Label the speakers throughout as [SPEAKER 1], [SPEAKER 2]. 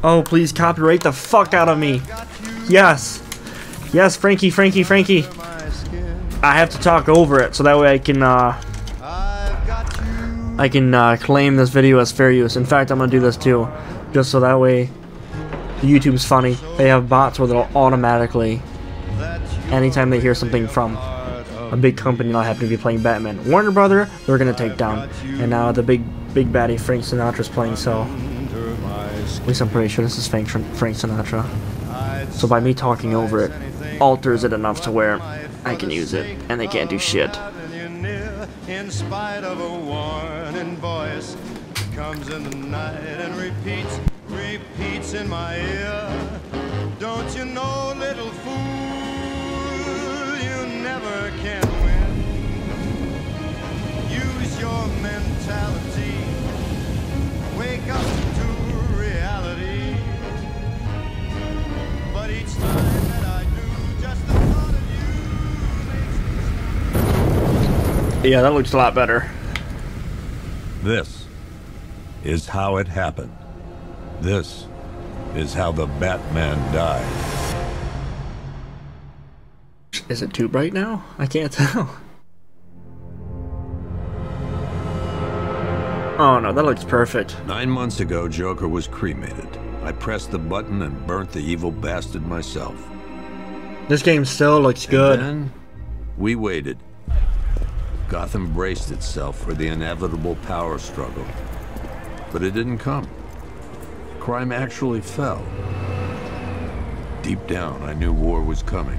[SPEAKER 1] Oh, please copyright the fuck out of me. Yes. Yes, Frankie, Frankie, Frankie. I have to talk over it so that way I can claim this video as fair use. In fact, I'm gonna do this too, just so that way YouTube's funny. They have bots where they'll automatically, anytime they hear something from a big company and I happen to be playing Batman, Warner Brother, they're gonna take down. And now the big baddie Frank Sinatra's playing, so at least I'm pretty sure this is Frank Sinatra. So by me talking over it, alters it enough to where I can use it, and they can't do shit.
[SPEAKER 2] In spite of a warning voice, comes in the night and repeats in my ear. Don't you know, little fool, you never can win. Use your mentality, wake up to reality. But each time that I do, just the thought of you makes me.
[SPEAKER 1] Yeah, that looks a lot better.
[SPEAKER 3] This is how it happened. This is how the Batman died.
[SPEAKER 1] Is it too bright now? I can't tell. Oh no, that looks perfect.
[SPEAKER 3] 9 months ago, Joker was cremated. I pressed the button and burnt the evil bastard myself.
[SPEAKER 1] This game still looks good.
[SPEAKER 3] And then we waited. Gotham braced itself for the inevitable power struggle. But it didn't come. Crime actually fell. Deep down, I knew war was coming.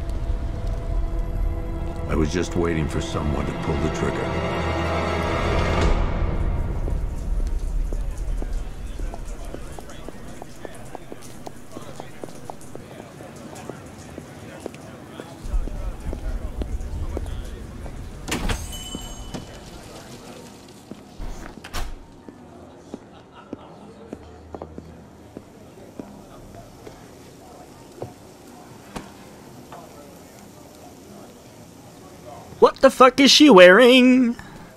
[SPEAKER 3] I was just waiting for someone to pull the trigger.
[SPEAKER 1] What the fuck is she wearing?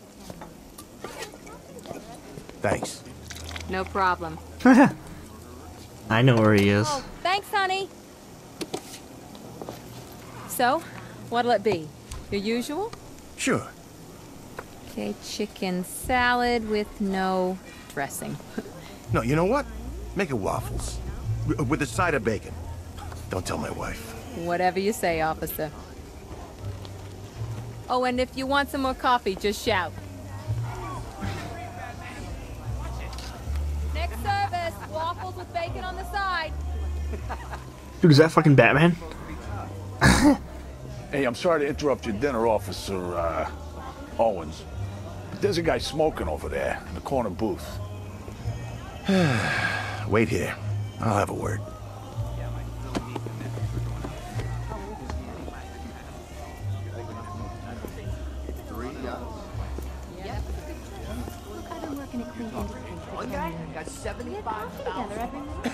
[SPEAKER 4] Thanks.
[SPEAKER 5] No problem.
[SPEAKER 1] I know where he is.
[SPEAKER 5] Oh, thanks, honey. So, what'll it be? Your usual?
[SPEAKER 4] Sure.
[SPEAKER 5] Okay, chicken salad with no dressing.
[SPEAKER 4] No, you know what? Make it waffles. With a side of bacon. Don't tell my wife.
[SPEAKER 5] Whatever you say, officer. Oh, and if you want some more coffee, just shout. Next service, waffles with bacon on the side.
[SPEAKER 1] Dude, is that fucking Batman?
[SPEAKER 6] Hey, I'm sorry to interrupt your dinner, Officer Owens. But there's a guy smoking over there in the corner booth.
[SPEAKER 4] Wait here. I'll have a word.
[SPEAKER 7] Got 75 together every minute.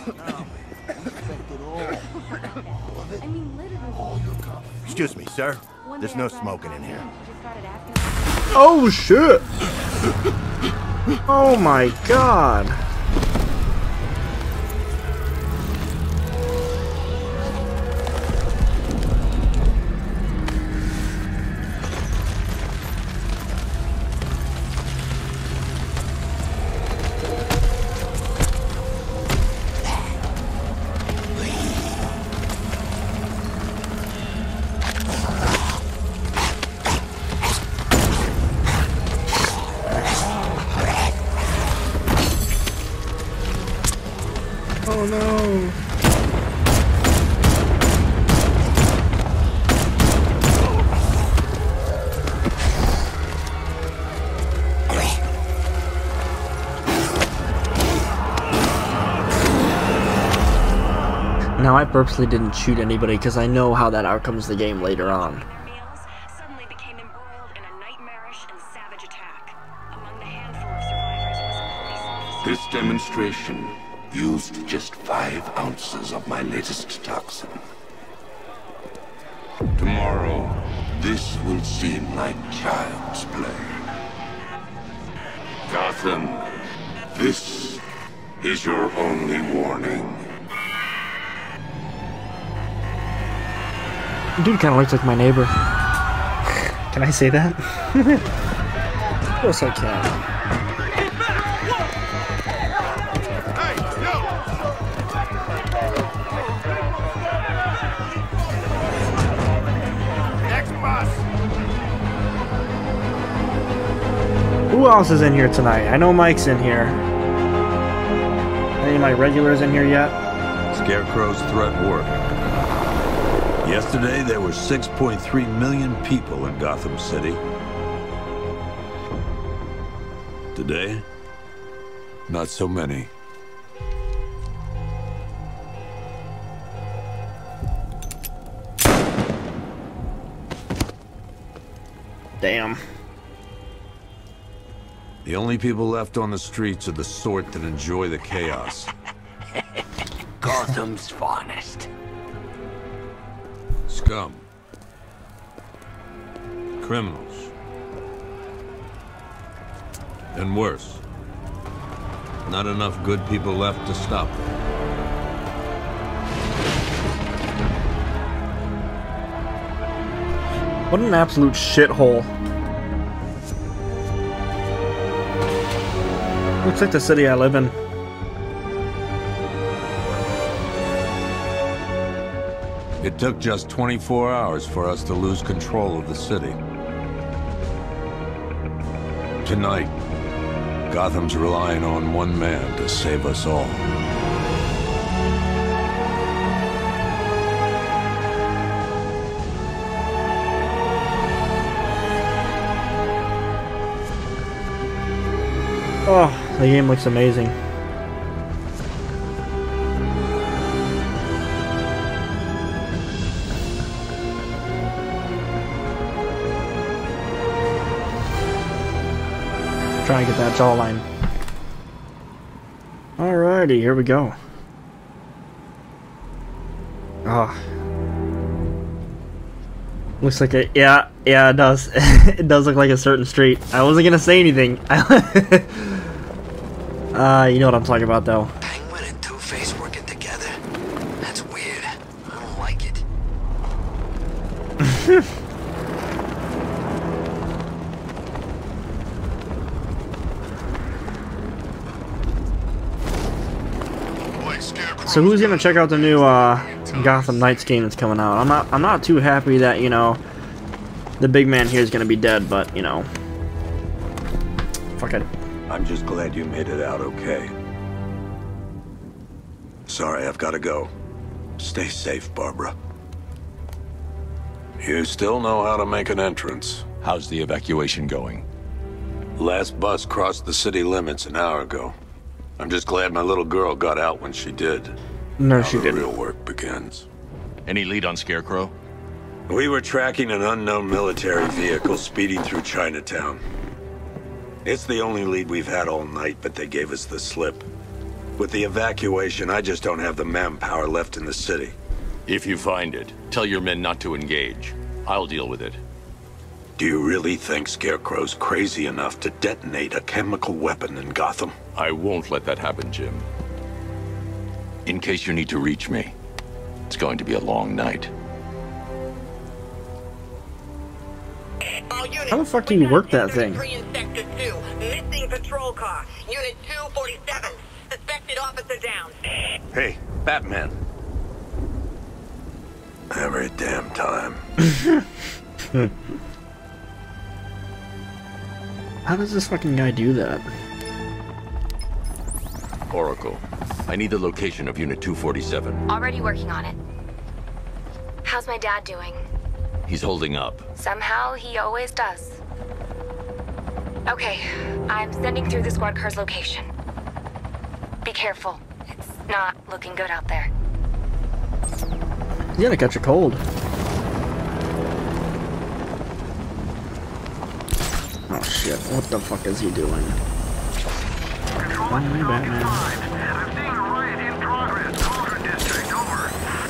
[SPEAKER 7] I mean, literally.
[SPEAKER 4] Excuse me, sir. There's no smoking in here.
[SPEAKER 1] Oh shit! Oh my god! Oh no! Now I purposely didn't shoot anybody because I know how that outcomes the game later on.
[SPEAKER 8] Suddenly became embroiled in a nightmarish and savage attack. Among the handful of survivors was a police officer.
[SPEAKER 9] This demonstration used just 5 ounces of my latest toxin. Tomorrow, this will seem like child's play. Gotham, this is your only warning.
[SPEAKER 1] Dude kind of looks like my neighbor. Can I say that? Of course I can.
[SPEAKER 4] Next bus.
[SPEAKER 1] Who else is in here tonight? I know Mike's in here. Any of my regulars in here yet?
[SPEAKER 3] Scarecrow's threat worked. Yesterday, there were 6.3 million people in Gotham City. Today, not so many.
[SPEAKER 1] Damn.
[SPEAKER 3] The only people left on the streets are the sort that enjoy the chaos.
[SPEAKER 9] Gotham's finest.
[SPEAKER 3] Scum. Criminals. And worse. Not enough good people left to stop them.
[SPEAKER 1] What an absolute shithole. Looks like the city I live in.
[SPEAKER 3] It took just 24 hours for us to lose control of the city. Tonight, Gotham's relying on one man to save us all.
[SPEAKER 1] Oh, the game looks amazing. Try and get that jawline. Alrighty, here we go. Oh. Looks like it. Yeah, it does. It does look like a certain street. I wasn't gonna say anything. You know what I'm talking about, though.
[SPEAKER 9] Penguin and Two-Face working together? That's weird. I don't like it.
[SPEAKER 1] So who's gonna check out the new Gotham Knights game that's coming out? I'm not too happy that, you know, the big man here is gonna be dead, but you know, fuck it.
[SPEAKER 3] I'm just glad you made it out okay. Sorry, I've got to go. Stay safe, Barbara. You still know how to make an entrance.
[SPEAKER 10] How's the evacuation going?
[SPEAKER 3] Last bus crossed the city limits an hour ago. I'm just glad my little girl got out when she did.
[SPEAKER 1] No, she didn't.
[SPEAKER 3] The real work begins.
[SPEAKER 10] Any lead on Scarecrow?
[SPEAKER 3] We were tracking an unknown military vehicle speeding through Chinatown. It's the only lead we've had all night, but they gave us the slip. With the evacuation, I just don't have the manpower left in the city.
[SPEAKER 10] If you find it, tell your men not to engage. I'll deal with it.
[SPEAKER 3] Do you really think Scarecrow's crazy enough to detonate a chemical weapon in Gotham?
[SPEAKER 10] I won't let that happen, Jim. In case you need to reach me, it's going to be a long night.
[SPEAKER 1] How the fuck do you work that thing?
[SPEAKER 11] Missing patrol car. Unit 247. Suspected officer down.
[SPEAKER 4] Hey, Batman.
[SPEAKER 3] Every damn time.
[SPEAKER 1] How does this fucking guy do that?
[SPEAKER 10] Oracle, I need the location of Unit 247.
[SPEAKER 8] Already working on it. How's my dad doing?
[SPEAKER 10] He's holding up.
[SPEAKER 8] Somehow, he always does. Okay, I'm sending through the squad car's location. Be careful. It's not looking good out there.
[SPEAKER 1] You're gonna catch a cold. Oh shit, what the fuck is he doing? Finally, Batman.
[SPEAKER 2] I'm seeing a riot in progress. Cauldron District, over.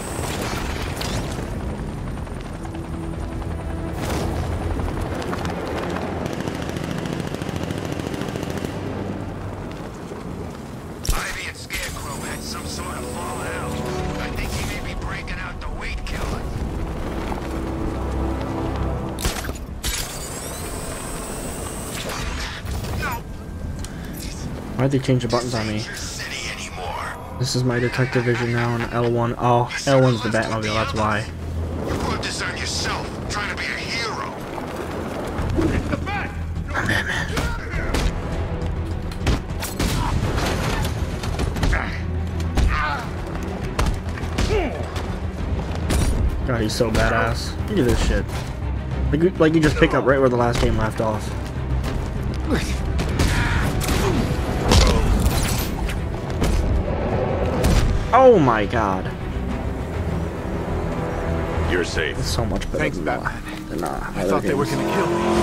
[SPEAKER 9] Ivy and Scarecrow had some sort of falling out. I think he may be breaking out the weed killer.
[SPEAKER 1] Why'd they change the buttons on me? This is my detective vision now on L1. Oh, L1's the Batmobile, that's why.
[SPEAKER 9] You put this on yourself, trying to be a hero.
[SPEAKER 1] I'm Batman. God, he's so badass. Look at this shit. Like you just pick up right where the last game left off. Oh my god.
[SPEAKER 10] You're safe.
[SPEAKER 1] It's so much better.
[SPEAKER 6] Thanks,
[SPEAKER 1] than
[SPEAKER 6] Batman.
[SPEAKER 1] I
[SPEAKER 6] thought they were gonna kill me.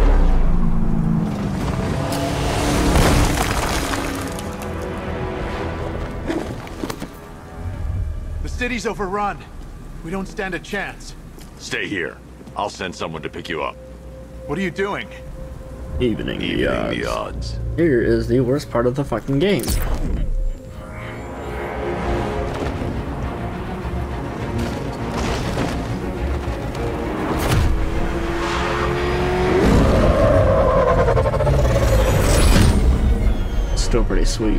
[SPEAKER 6] The city's overrun. We don't stand a chance.
[SPEAKER 10] Stay here. I'll send someone to pick you up.
[SPEAKER 6] What are you doing?
[SPEAKER 1] Evening the
[SPEAKER 10] odds.
[SPEAKER 1] Here is the worst part of the fucking game. Still pretty sweet.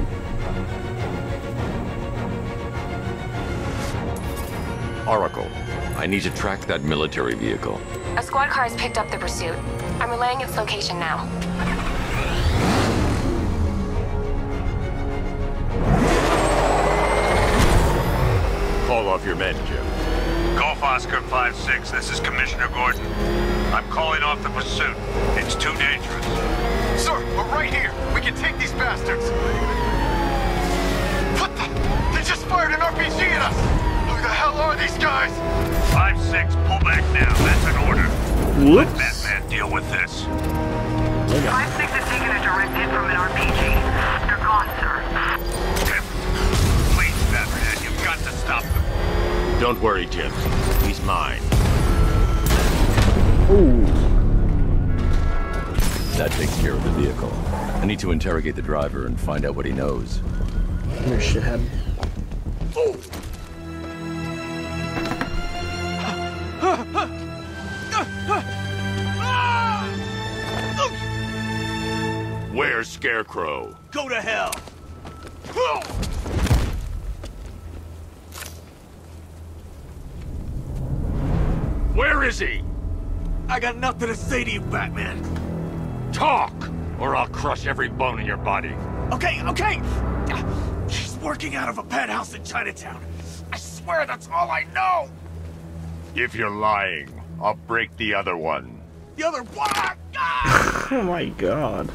[SPEAKER 10] Oracle, I need to track that military vehicle.
[SPEAKER 8] A squad car has picked up the pursuit. I'm relaying its location now.
[SPEAKER 10] Call off your men, Jim.
[SPEAKER 12] Golf Oscar 5-6, this is Commissioner Gordon. I'm calling off the pursuit. It's too dangerous.
[SPEAKER 4] Sir, we're right here. We can take these bastards. What the? They just fired an RPG at us. Who the hell are these guys?
[SPEAKER 12] 5-6, pull back now. That's an order.
[SPEAKER 1] Whoops.
[SPEAKER 12] Let Batman deal with this.
[SPEAKER 11] 5-6 has taken a direct hit from an RPG. They're gone, sir.
[SPEAKER 12] Please, Batman, you've got to stop them.
[SPEAKER 10] Don't worry, Jim. He's mine.
[SPEAKER 1] Ooh.
[SPEAKER 10] That takes care of the vehicle. I need to interrogate the driver and find out what he knows.
[SPEAKER 1] Come here, shithead.
[SPEAKER 10] Where's Scarecrow?
[SPEAKER 12] Go to hell.
[SPEAKER 10] Where is he?
[SPEAKER 12] I got nothing to say to you, Batman.
[SPEAKER 10] Talk, or I'll crush every bone in your body.
[SPEAKER 12] Okay. He's working out of a penthouse in Chinatown. I swear that's all I know.
[SPEAKER 10] If you're lying, I'll break the other one.
[SPEAKER 12] The other one.
[SPEAKER 1] Oh my god.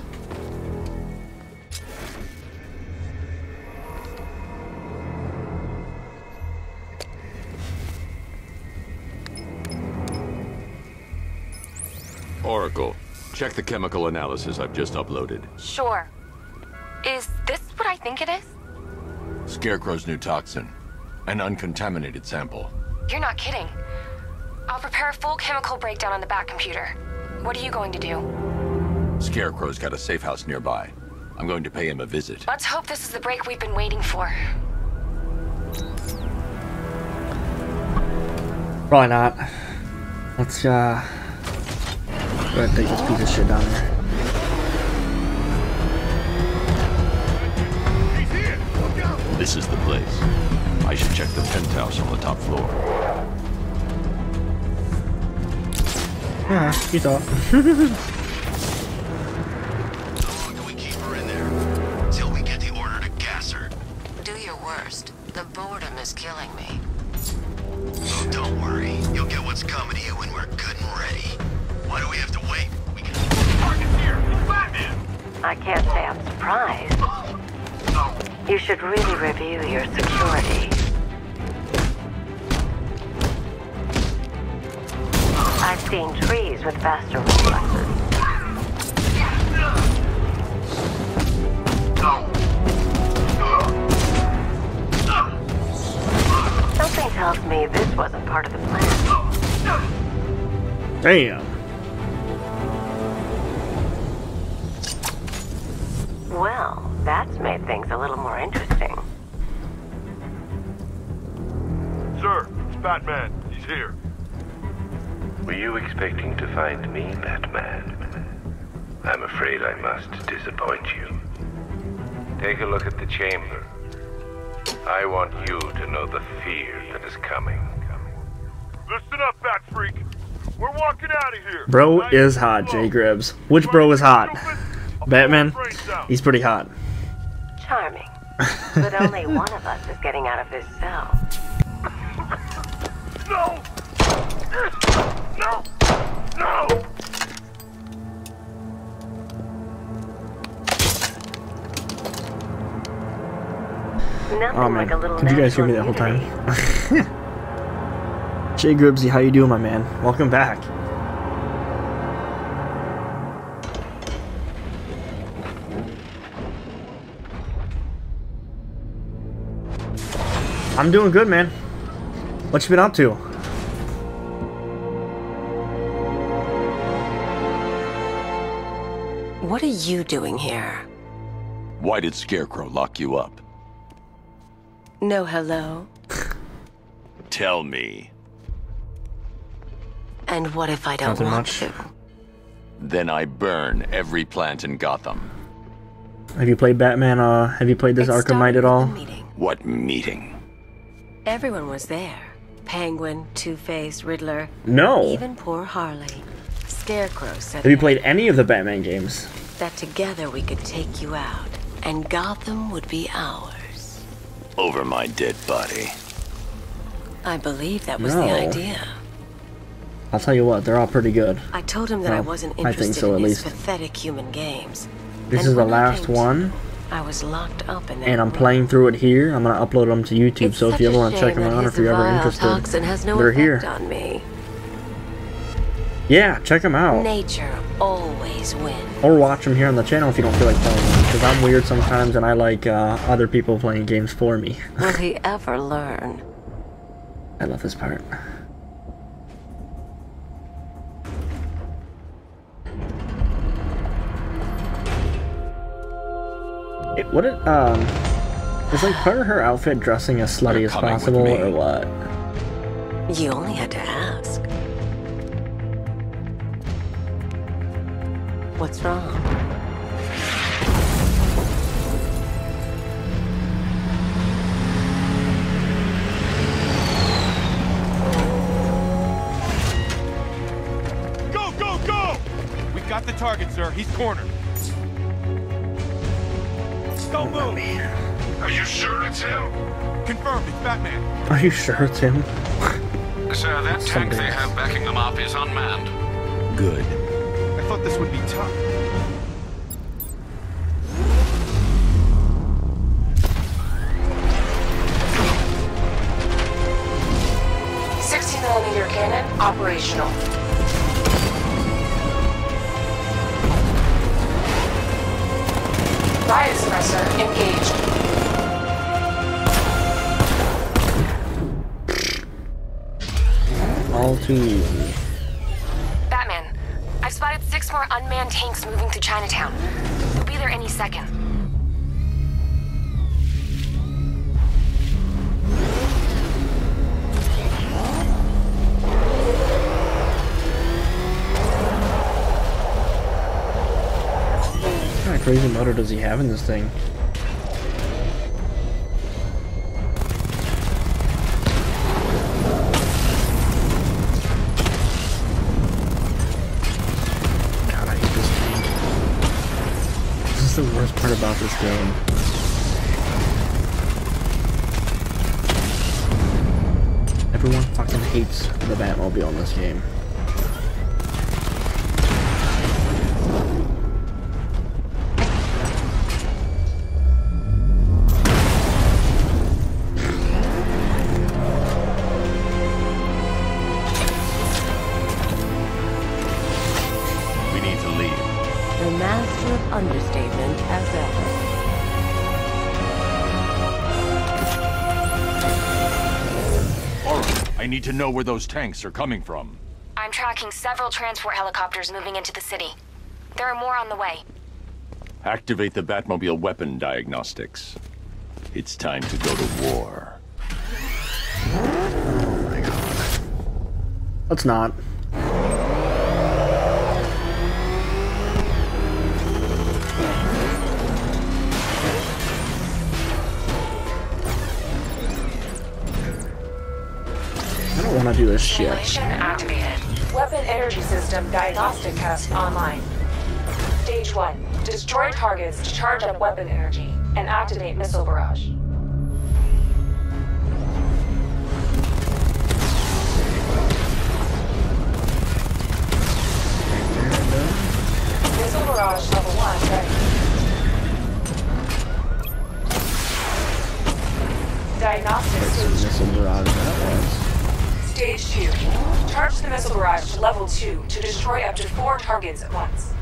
[SPEAKER 10] Oracle, check the chemical analysis I've just uploaded.
[SPEAKER 8] Sure. Is this what I think it is?
[SPEAKER 10] Scarecrow's new toxin. An uncontaminated sample.
[SPEAKER 8] You're not kidding. I'll prepare a full chemical breakdown on the back computer. What are you going to do?
[SPEAKER 10] Scarecrow's got a safe house nearby. I'm going to pay him a visit.
[SPEAKER 8] Let's hope this is the break we've been waiting for.
[SPEAKER 1] Probably not. Let's go ahead and take this piece of shit down there.
[SPEAKER 10] This is the place. I should check the penthouse on the top floor.
[SPEAKER 1] Yeah, you thought.
[SPEAKER 9] How long can we keep her in there? Till we get the order to gas her.
[SPEAKER 13] Do your worst. The boredom is killing me.
[SPEAKER 9] Oh, don't worry. You'll get what's coming to you when we're good and ready. Why do we have to wait? We can...
[SPEAKER 12] Target's here. It's Batman.
[SPEAKER 13] I can't say I'm surprised. You should really review your security. I've seen trees with faster reflexes. Something tells me this wasn't part of the plan.
[SPEAKER 1] Damn.
[SPEAKER 13] Well, that's made things a little more interesting.
[SPEAKER 12] Sir, it's Batman. He's here.
[SPEAKER 9] Were you expecting to find me, Batman? I'm afraid I must disappoint you.
[SPEAKER 14] Take a look at the chamber. I want you to know the fear that is coming.
[SPEAKER 15] Listen up, fat freak. We're walking out of here.
[SPEAKER 1] Bro is hot, Jay Gribbs. Which bro is hot? Batman? He's pretty hot.
[SPEAKER 13] Charming. But only one of us is getting out of this cell.
[SPEAKER 15] No! No! No!
[SPEAKER 13] Nothing
[SPEAKER 1] Oh man,
[SPEAKER 13] like a little
[SPEAKER 1] could you guys hear me that whole time? Jay Gribbsy, how you doing, my man? Welcome back. I'm doing good, man. What you been up to?
[SPEAKER 13] What are you doing here?
[SPEAKER 10] Why did Scarecrow lock you up?
[SPEAKER 13] No hello?
[SPEAKER 10] Tell me.
[SPEAKER 13] And what if I don't
[SPEAKER 1] Nothing
[SPEAKER 13] want
[SPEAKER 1] much.
[SPEAKER 13] to?
[SPEAKER 10] Then I burn every plant in Gotham.
[SPEAKER 1] Have you played Batman, have you played this Arkham Knight at all?
[SPEAKER 10] What meeting?
[SPEAKER 13] Everyone was there. Penguin, Two-Face, Riddler.
[SPEAKER 1] No.
[SPEAKER 13] Even poor Harley. Scarecrow said
[SPEAKER 1] Have you played any of the Batman games?
[SPEAKER 13] that together we could take you out, and Gotham would be ours.
[SPEAKER 10] Over my dead body.
[SPEAKER 13] I believe that was
[SPEAKER 1] No.
[SPEAKER 13] the idea.
[SPEAKER 1] I'll tell you what, they're all pretty good.
[SPEAKER 13] I told him that I
[SPEAKER 1] Well,
[SPEAKER 13] wasn't
[SPEAKER 1] I think
[SPEAKER 13] interested
[SPEAKER 1] so,
[SPEAKER 13] in
[SPEAKER 1] at
[SPEAKER 13] his
[SPEAKER 1] least.
[SPEAKER 13] pathetic human games.
[SPEAKER 1] This
[SPEAKER 13] And
[SPEAKER 1] is the
[SPEAKER 13] when I
[SPEAKER 1] last
[SPEAKER 13] came to,
[SPEAKER 1] one,
[SPEAKER 13] I was locked up in that
[SPEAKER 1] and I'm
[SPEAKER 13] room.
[SPEAKER 1] playing through it here. I'm gonna upload them to YouTube,
[SPEAKER 13] It's
[SPEAKER 1] so if
[SPEAKER 13] such
[SPEAKER 1] you
[SPEAKER 13] a
[SPEAKER 1] ever want to check
[SPEAKER 13] shame
[SPEAKER 1] them
[SPEAKER 13] that
[SPEAKER 1] out, or
[SPEAKER 13] his
[SPEAKER 1] if you're ever
[SPEAKER 13] vile
[SPEAKER 1] interested,
[SPEAKER 13] toxin has no
[SPEAKER 1] they're
[SPEAKER 13] effect
[SPEAKER 1] here.
[SPEAKER 13] on me.
[SPEAKER 1] Yeah, check them out.
[SPEAKER 13] Nature always wins.
[SPEAKER 1] Or watch them here on the channel if you don't feel like playing them, because I'm weird sometimes and I like other people playing games for me.
[SPEAKER 13] Will he ever learn?
[SPEAKER 1] I love this part. What it, is like part of her outfit dressing as slutty as
[SPEAKER 10] coming with
[SPEAKER 1] possible,
[SPEAKER 10] me.
[SPEAKER 1] or what?
[SPEAKER 13] You only had to ask. What's wrong?
[SPEAKER 15] Go, go, go! We got the target, sir. He's cornered. Don't move!
[SPEAKER 9] Are you sure it's him?
[SPEAKER 15] Confirmed, it's Batman.
[SPEAKER 1] Are you sure it's him?
[SPEAKER 9] Sir, that tank they have backing them up is unmanned.
[SPEAKER 10] Good.
[SPEAKER 15] I thought this would be tough.
[SPEAKER 8] .60mm cannon operational. Riot suppressor engaged.
[SPEAKER 1] All too easy.
[SPEAKER 8] Batman, I've spotted 6 more unmanned tanks moving through Chinatown. They'll be there any second.
[SPEAKER 1] What kind of crazy motor does he have in this thing? God, I hate this game. This is the worst part about this game. Everyone fucking hates the Batmobile in this game.
[SPEAKER 10] We need to leave.
[SPEAKER 13] The master of understatement as ever.
[SPEAKER 10] I need to know where those tanks are coming from.
[SPEAKER 8] I'm tracking several transport helicopters moving into the city. There are more on the way.
[SPEAKER 10] Activate the Batmobile weapon diagnostics. It's time to go to war.
[SPEAKER 1] Oh my god. Let's not. gonna do this shit.
[SPEAKER 8] Simulation activated. Weapon energy system diagnostic test online. Stage 1. Destroy targets to charge up weapon energy and activate missile barrage. Missile barrage level 1 ready. Diagnostic stage.
[SPEAKER 1] Missile barrage that was.
[SPEAKER 8] Stage 2. Charge the missile barrage to level 2 to destroy up to 4 targets at once.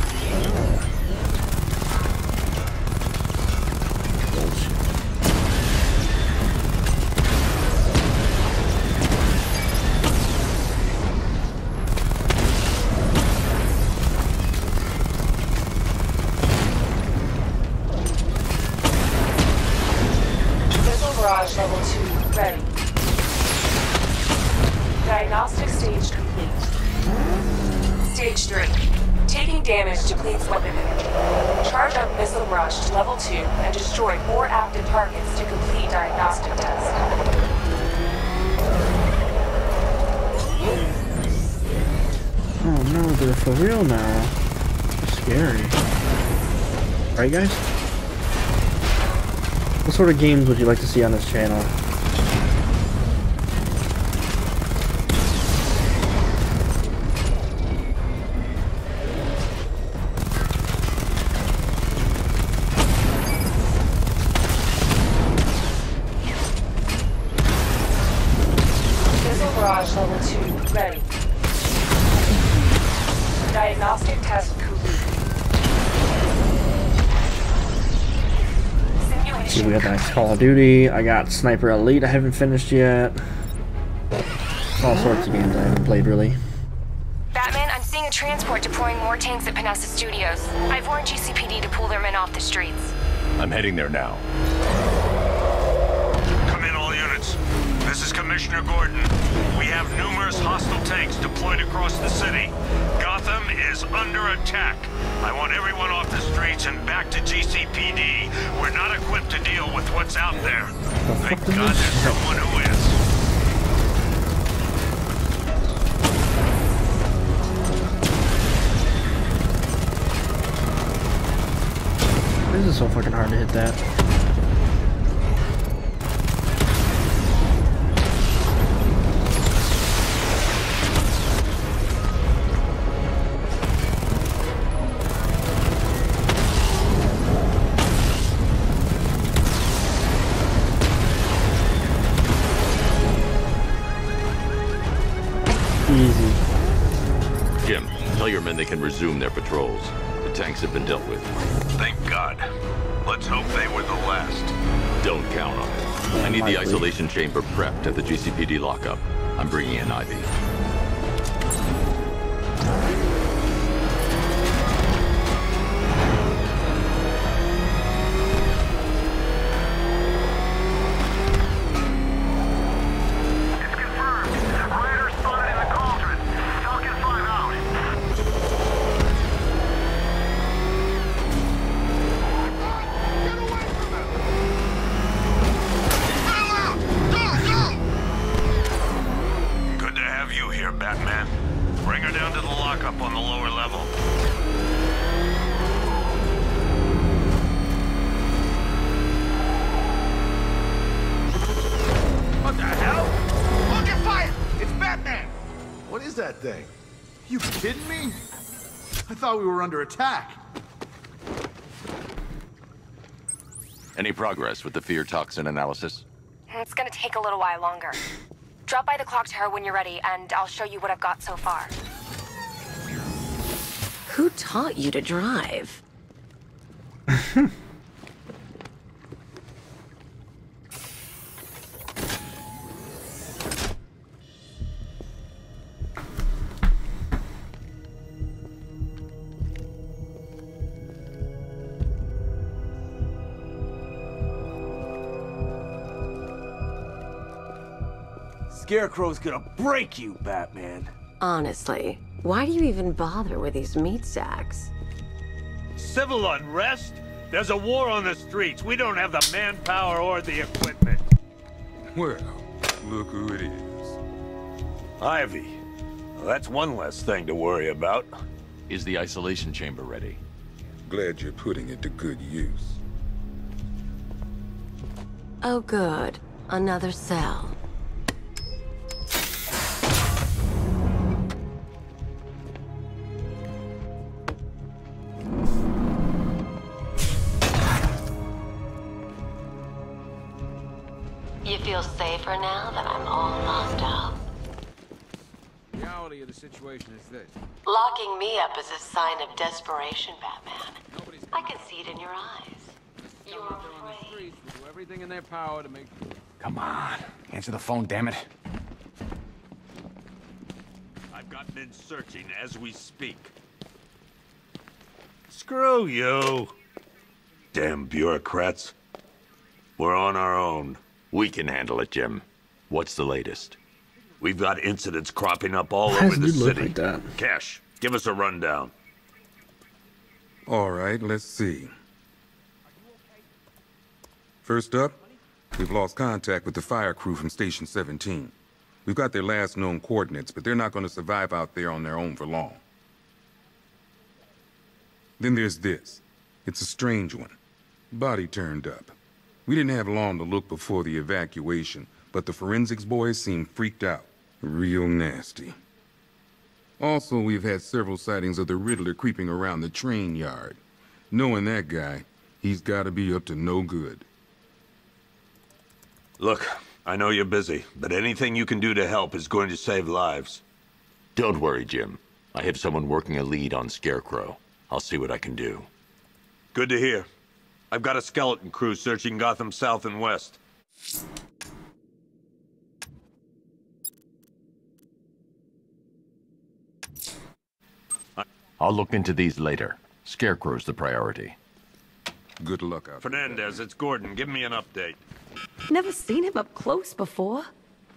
[SPEAKER 16] Barrage level 2 ready. Diagnostic stage complete. Stage 3. Taking damage depletes weapon energy. Charge up missile barrage to level 2 and destroy 4 active targets to complete diagnostic test.
[SPEAKER 1] Oh no, they're for real now. They're scary. Right, guys? What sort of games would you like to see on this channel?
[SPEAKER 16] Missile barrage level 2 ready. Diagnostic test complete.
[SPEAKER 1] See, we got that Call of Duty. I got Sniper Elite I haven't finished yet. All sorts of games I haven't played, really.
[SPEAKER 8] Batman, I'm seeing a transport deploying more tanks at Panessa Studios. I've warned GCPD to pull their men off the streets.
[SPEAKER 6] I'm heading there now.
[SPEAKER 12] Come in, all units. This is Commissioner Gordon. We have numerous hostile tanks deployed across the city. Gotham is under attack. I want everyone off the streets and back to GCPD. We're not equipped to deal with what's out there. Thank God there's someone who is.
[SPEAKER 1] This is so fucking hard to hit that. Easy.
[SPEAKER 10] Jim, tell your men they can resume their patrols. The tanks have been dealt with.
[SPEAKER 12] Thank God. Let's hope they were the last.
[SPEAKER 10] Don't count on it. I need the isolation chamber prepped at the GCPD lockup. I'm bringing in Ivy.
[SPEAKER 12] Batman. Bring her down to the lockup on the lower level.
[SPEAKER 4] What the hell? Hold your fire! It's Batman! What is that thing? You kidding me? I thought we were under attack.
[SPEAKER 10] Any progress with the fear toxin analysis?
[SPEAKER 8] It's gonna take a little while longer. Drop by the clock tower when you're ready, and I'll show you what I've got so far.
[SPEAKER 13] Who taught you to drive?
[SPEAKER 17] Scarecrow's gonna break you, Batman.
[SPEAKER 13] Honestly, why do you even bother with these meat sacks?
[SPEAKER 12] Civil unrest? There's a war on the streets. We don't have the manpower or the equipment.
[SPEAKER 18] Well, look who it is.
[SPEAKER 12] Ivy. Well, that's one less thing to worry about.
[SPEAKER 10] Is the isolation chamber ready?
[SPEAKER 18] Glad you're putting it to good use.
[SPEAKER 13] Oh, good. Another cell. You feel safer now that I'm all locked up?
[SPEAKER 19] The reality of the situation is this.
[SPEAKER 13] Locking me up is a sign of desperation, Batman. I can see it in your eyes. You're afraid.
[SPEAKER 19] Will do everything in their power to make sure.
[SPEAKER 17] Come on. Answer the phone, damn it.
[SPEAKER 12] I've got men searching as we speak. Screw you. Damn bureaucrats. We're on our own.
[SPEAKER 10] We can handle it, Jim. What's the latest?
[SPEAKER 12] We've got incidents cropping up all
[SPEAKER 1] Why
[SPEAKER 12] over
[SPEAKER 1] does
[SPEAKER 12] the
[SPEAKER 1] it look
[SPEAKER 12] city.
[SPEAKER 1] like that?
[SPEAKER 12] Cash, give us a rundown.
[SPEAKER 18] All right, let's see. First up, we've lost contact with the fire crew from Station 17. We've got their last known coordinates, but they're not going to survive out there on their own for long. Then there's this. It's a strange one. Body turned up. We didn't have long to look before the evacuation, but the forensics boys seemed freaked out. Real nasty. Also, we've had several sightings of the Riddler creeping around the train yard. Knowing that guy, he's got to be up to no good.
[SPEAKER 12] Look, I know you're busy, but anything you can do to help is going to save lives.
[SPEAKER 10] Don't worry, Jim. I have someone working a lead on Scarecrow. I'll see what I can do.
[SPEAKER 12] Good to hear. I've got a skeleton crew searching Gotham South and West.
[SPEAKER 10] I'll look into these later. Scarecrow's the priority.
[SPEAKER 18] Good luck out there.
[SPEAKER 12] Fernandez, it's Gordon. Give me an update.
[SPEAKER 20] Never seen him up close before.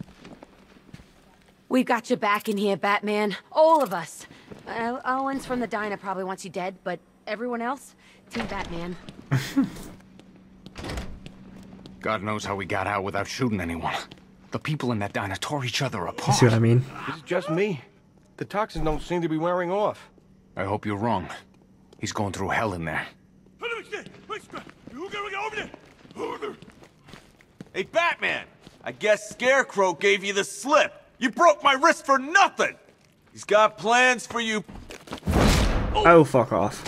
[SPEAKER 20] We've got your back in here, Batman. All of us. Owens from the diner probably wants you dead, but everyone else? Team Batman.
[SPEAKER 17] God knows how we got out without shooting anyone. The people in that diner tore each other apart.
[SPEAKER 1] See what I mean?
[SPEAKER 19] Is it just me? The toxins don't seem to be wearing off.
[SPEAKER 17] I hope you're wrong. He's going through hell in there. Hey, Batman! I guess Scarecrow gave you the slip. You broke my wrist for nothing! He's got plans for you.
[SPEAKER 1] Oh, fuck off.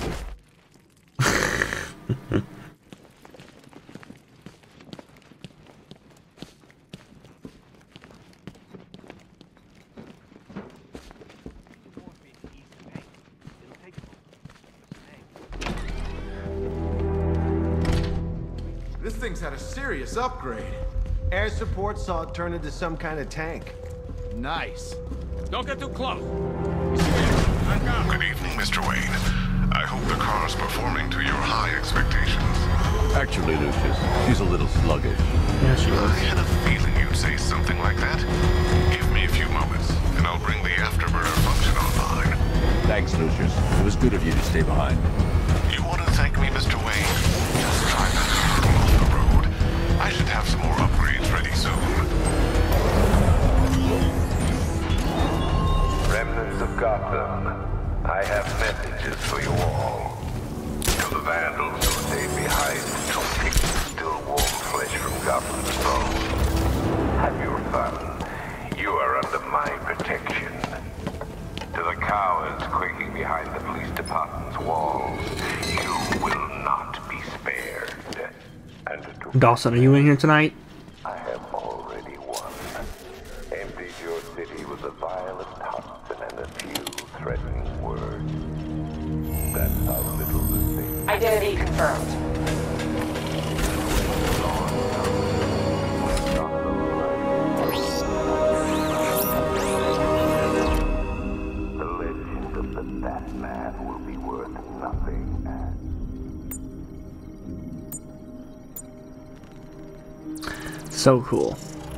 [SPEAKER 4] This thing's had a serious upgrade.
[SPEAKER 21] Air support saw it turn into some kind of tank.
[SPEAKER 4] Nice.
[SPEAKER 19] Don't get too close.
[SPEAKER 14] Good evening, Mr. Wayne. I hope the car's performing to your high expectations.
[SPEAKER 10] Actually, Lucius, she's a little sluggish.
[SPEAKER 1] Yeah, she
[SPEAKER 14] I
[SPEAKER 1] is.
[SPEAKER 14] had a feeling you'd say something like that. Give me a few moments, and I'll bring the afterburner function online.
[SPEAKER 10] Thanks, Lucius. It was good of you to stay behind.
[SPEAKER 14] You want to thank me, Mr. Wayne? Just drive that car off the road. I should have some more upgrades ready soon.
[SPEAKER 9] Remnants of Gotham, I have messages for you all. To the vandals who stayed behind to pick the still warm flesh from Gotham's bones. Have your fun. You are under my protection. To the cowards quaking behind the police department's walls, you will not be spared. And to
[SPEAKER 1] Dawson, are you in here tonight?
[SPEAKER 9] I have already won. Emptied your city with a violent toxin and a few threatening words. That's how little the thing.
[SPEAKER 16] Identity confirmed.
[SPEAKER 9] The legend of the Batman will be worth nothing.
[SPEAKER 1] So cool.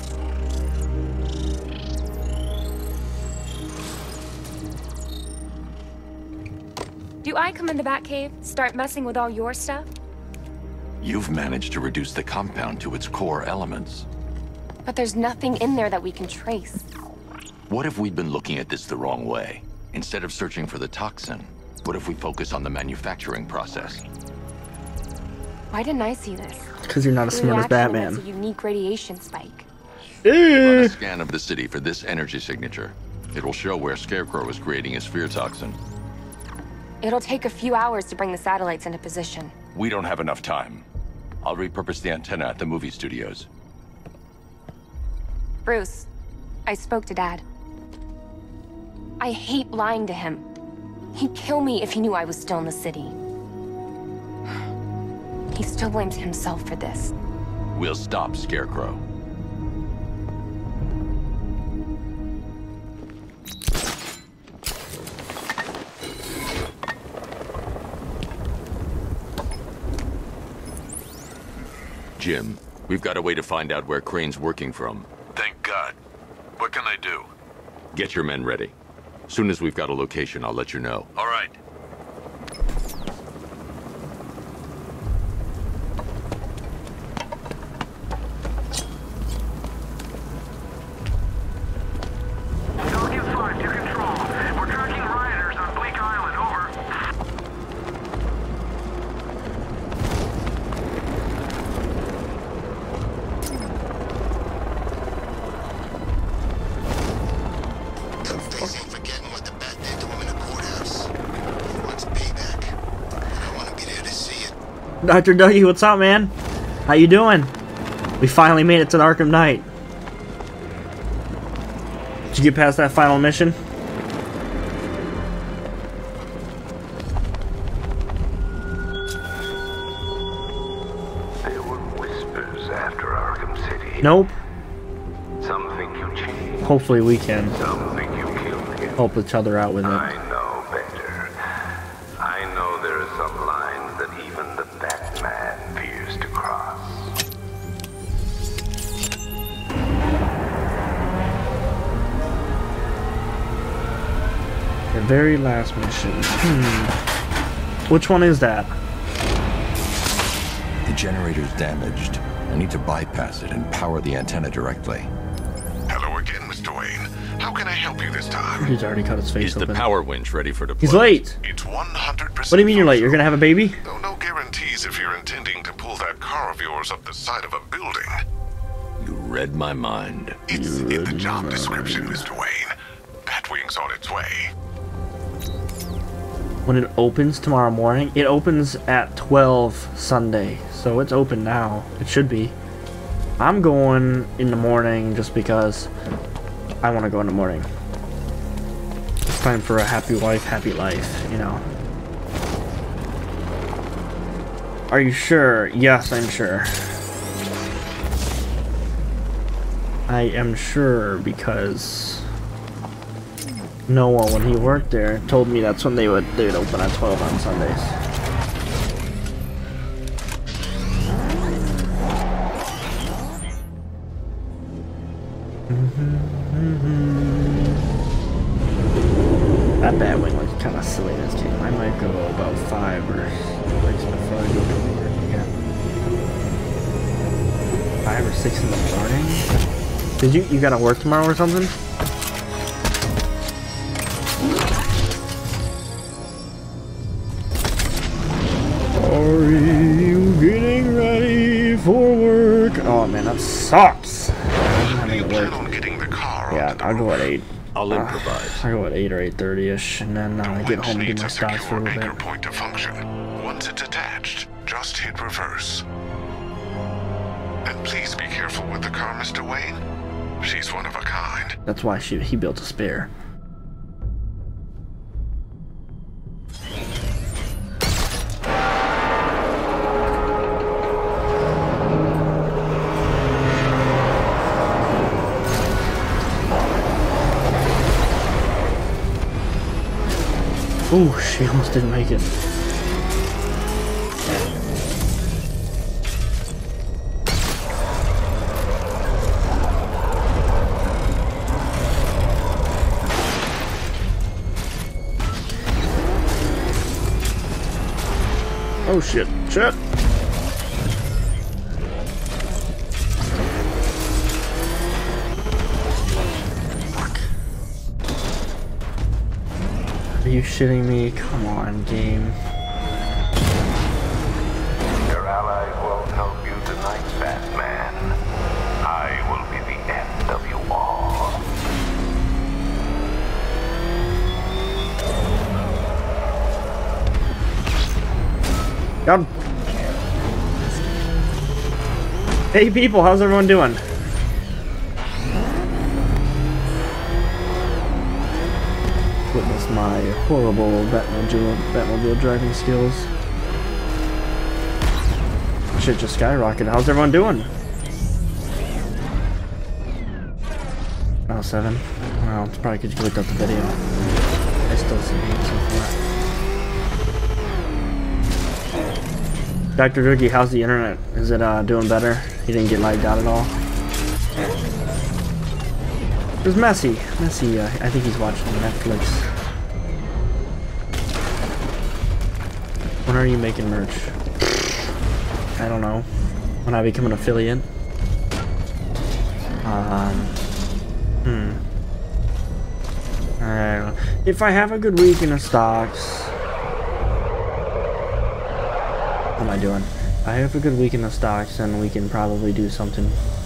[SPEAKER 8] Do I come in the Batcave, start messing with all your stuff?
[SPEAKER 10] You've managed to reduce the compound to its core elements.
[SPEAKER 8] But there's nothing in there that we can trace.
[SPEAKER 10] What if we'd been looking at this the wrong way? Instead of searching for the toxin, what if we focus on the manufacturing process?
[SPEAKER 8] Why didn't I see this?
[SPEAKER 1] Because you're not as
[SPEAKER 8] The
[SPEAKER 1] smart as
[SPEAKER 8] reaction
[SPEAKER 1] Batman.
[SPEAKER 8] has a unique radiation spike.
[SPEAKER 10] Run a scan of the city for this energy signature. It will show where Scarecrow is creating his fear toxin.
[SPEAKER 8] It'll take a few hours to bring the satellites into position.
[SPEAKER 10] We don't have enough time. I'll repurpose the antenna at the movie studios.
[SPEAKER 8] Bruce, I spoke to Dad. I hate lying to him. He'd kill me if he knew I was still in the city. He still blames himself for this.
[SPEAKER 10] We'll stop Scarecrow. Jim, we've got a way to find out where Crane's working from.
[SPEAKER 14] Thank God. What can I do?
[SPEAKER 10] Get your men ready. Soon as we've got a location, I'll let you know.
[SPEAKER 14] All right.
[SPEAKER 11] Pelican 5 to control. We're tracking rioters on Bleak Island. Over.
[SPEAKER 5] Face ain't forgetting what the Bat did to him in the courthouse. He wants payback. And I want to be there to see it.
[SPEAKER 1] Dr. Dougie, what's up, man? How you doing? We finally made it to the Arkham Knight. Did you get past that final mission?
[SPEAKER 9] There were whispers after Arkham City.
[SPEAKER 1] Nope.
[SPEAKER 9] Some think you changed.
[SPEAKER 1] Hopefully we can
[SPEAKER 9] Some think you killed him.
[SPEAKER 1] help each other out with it.
[SPEAKER 9] I know better. I know there are some lines that even the Batman fears to cross.
[SPEAKER 1] The very last mission. Which one is that?
[SPEAKER 10] The generator's damaged. I need to bypass it and power the antenna directly.
[SPEAKER 14] Hello again, Mr. Wayne. How can I help you this time?
[SPEAKER 1] He's already cut his face
[SPEAKER 10] Is
[SPEAKER 1] open.
[SPEAKER 10] the power winch ready for deployment?
[SPEAKER 1] He's late.
[SPEAKER 14] It's 100%.
[SPEAKER 1] What do you mean you're late? You're gonna have a baby?
[SPEAKER 14] Though no guarantees if you're intending to pull that car of yours up the side of a building.
[SPEAKER 10] You read my mind.
[SPEAKER 14] It's in the job description, Mr. Wayne. Batwing's on its way.
[SPEAKER 1] When it opens tomorrow morning, it opens at 12 Sunday, so it's open now. It should be. I'm going in the morning just because I want to go in the morning. It's time for a happy wife, happy life, you know. Are you sure? Yes, I'm sure. I am sure because Noah, when he worked there, told me that's when they would open at 12 on Sundays. That Batwing looks kind of silly in this game. I might go about 5 or 6 before I go to work again. 5 or 6 in the morning? Did you gotta work tomorrow or something? Are you getting ready for work? Oh man, that sucks.
[SPEAKER 14] How do you plan on getting the car?
[SPEAKER 1] Yeah, I'll go at 8.
[SPEAKER 10] I'll improvise.
[SPEAKER 1] I'll go at 8 or 8:30ish, and then I get home and do my stocks for a little bit.
[SPEAKER 14] Point to function. Once it's attached, just hit reverse. And please be careful with the car, Mr. Wayne. She's one of a kind.
[SPEAKER 1] That's why he built a spare. Ooh, she almost didn't make it. Oh shit, shit. Fuck. you shitting me? Come on, game.
[SPEAKER 9] Your allies won't help you tonight, Batman. I will be the end of you all.
[SPEAKER 1] Got him. Hey people, how's everyone doing? Witness my horrible Batmobile driving skills. Shit just skyrocketed. How's everyone doing? Oh, 7. Well, it's probably because you looked up the video. I still see 8 so far. Dr. Doogie, how's the internet? Is it doing better? You didn't get lagged out at all? There's Messi. I think he's watching Netflix. When are you making merch? I don't know. When I become an affiliate? Alright. If I have a good week in the stocks... What am I doing? If I have a good week in the stocks, then we can probably do something.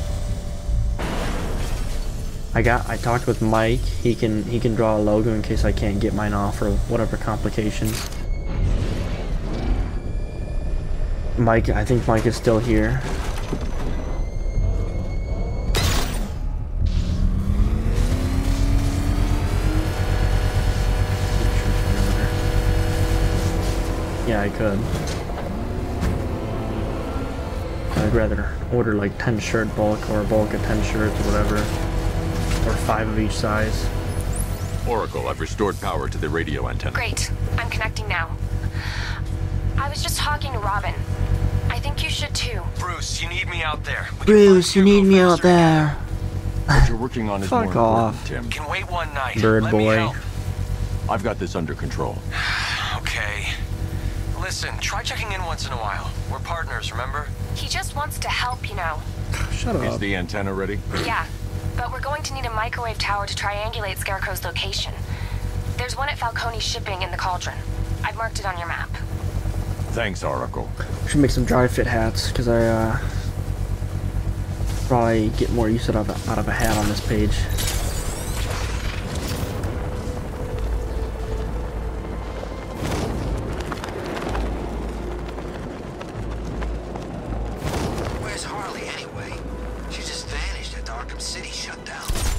[SPEAKER 1] I talked with Mike. He can draw a logo in case I can't get mine off or whatever complications. Mike, I think Mike is still here. Yeah, I could. I'd rather order like 10 shirt bulk or a bulk of 10 shirts or whatever. Or 5 of each size.
[SPEAKER 10] Oracle, I've restored power to the radio antenna.
[SPEAKER 8] Great. I'm connecting now. I was just talking to Robin. I think you should too.
[SPEAKER 19] Bruce, you need me out there.
[SPEAKER 1] Bruce, you need me out there.
[SPEAKER 10] What you're working on is more
[SPEAKER 1] Fuck off.
[SPEAKER 10] important, Tim.
[SPEAKER 19] Can wait one night.
[SPEAKER 1] Bird
[SPEAKER 19] Let
[SPEAKER 1] boy.
[SPEAKER 19] me help.
[SPEAKER 10] I've got this under control.
[SPEAKER 19] Okay. Listen, try checking in once in a while. We're partners, remember?
[SPEAKER 8] He just wants to help, you know.
[SPEAKER 1] Shut
[SPEAKER 10] Is
[SPEAKER 1] up.
[SPEAKER 10] the antenna ready?
[SPEAKER 8] Yeah, but we're going to need a microwave tower to triangulate Scarecrow's location. There's one at Falcone Shipping in the Cauldron. I've marked it on your map.
[SPEAKER 10] Thanks, Oracle.
[SPEAKER 1] Should make some dry fit hats because I probably get more use out of a hat on this page.
[SPEAKER 5] Where's Harley anyway? She just vanished after Arkham City shut down.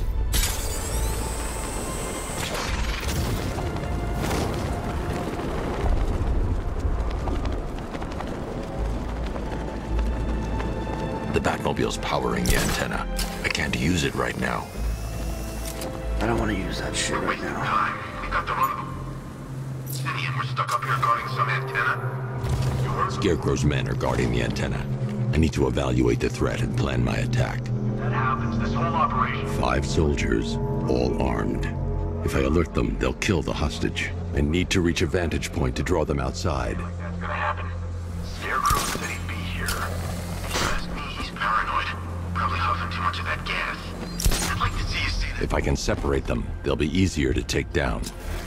[SPEAKER 10] The Batmobile's powering the antenna. I can't use it right now.
[SPEAKER 1] I don't want to use that shit right now.
[SPEAKER 14] We got the run of the city and we're stuck up here guarding some antenna. You heard?
[SPEAKER 10] Scarecrow's men are guarding the antenna. I need to evaluate the threat and plan my attack.
[SPEAKER 14] That happens, this whole operation.
[SPEAKER 10] 5 soldiers, all armed. If I alert them, they'll kill the hostage. I need to reach a vantage point to draw them outside.
[SPEAKER 14] That's gonna happen. Scarecrow said he'd be here. If you ask me, he's paranoid. Probably huffing too much of that gas. I'd like to see you see that.
[SPEAKER 10] If I can separate them, they'll be easier to take down.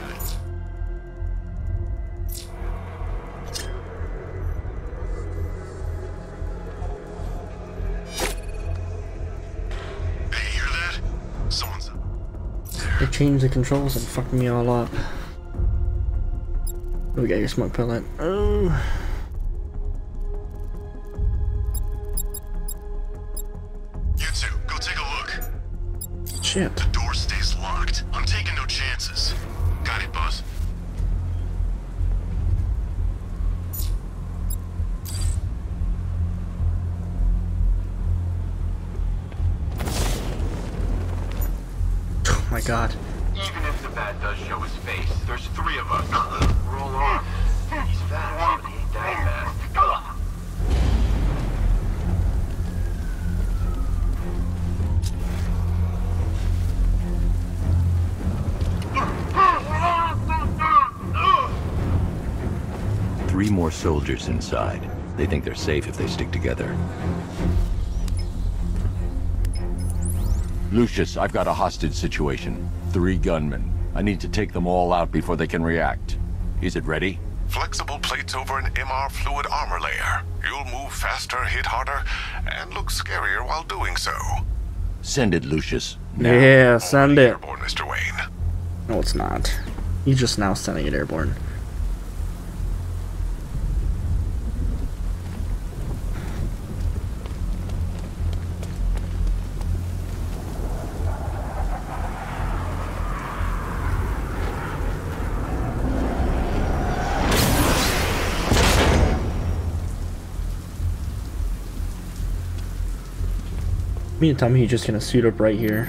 [SPEAKER 14] Hey, you hear that? Someone's...
[SPEAKER 1] They changed the controls and fucked me all up. Oh, we got your smoke pellet. Oh.
[SPEAKER 14] You two, go take a look.
[SPEAKER 1] Shit.
[SPEAKER 14] The door stays locked. I'm taking no chances. Got it, boss.
[SPEAKER 1] Oh my god.
[SPEAKER 14] Even if the bat does show his face, there's 3 of us. We're all armed. He's fast, but he ain't that fast.
[SPEAKER 10] 3 more soldiers inside. They think they're safe if they stick together. Lucius, I've got a hostage situation. 3 gunmen.
[SPEAKER 7] I need to take them all out before they can react. Is it ready?
[SPEAKER 14] Flexible plates over an MR fluid armor layer. You'll move faster, hit harder, and look scarier while doing so.
[SPEAKER 7] Send it, Lucius. Now.
[SPEAKER 1] Yeah, send it.
[SPEAKER 14] Airborne, Mr. Wayne.
[SPEAKER 1] No, it's not. He's just now sending it airborne. You mean to tell me he's just gonna suit up right here?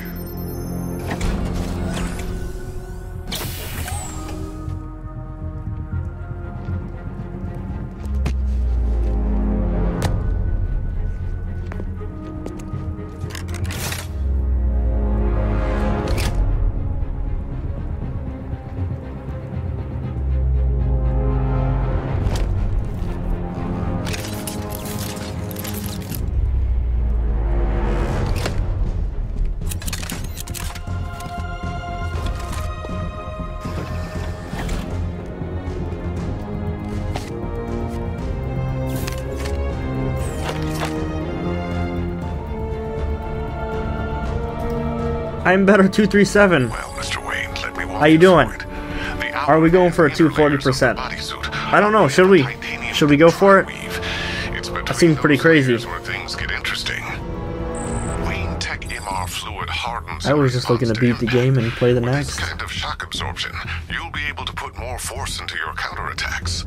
[SPEAKER 1] I'm better 237.
[SPEAKER 14] Well, Mr. Wayne, let me walk
[SPEAKER 1] How you doing?
[SPEAKER 14] Are
[SPEAKER 1] we going for a 240%? I don't know. Should we? Should we go for it? That seems pretty crazy.
[SPEAKER 14] Where things get interesting. Wayne Tech MR fluid hardens.
[SPEAKER 1] I was just looking to beat the game and play the next.
[SPEAKER 14] With this kind of shock absorption, you'll be able to put more force into your counterattacks.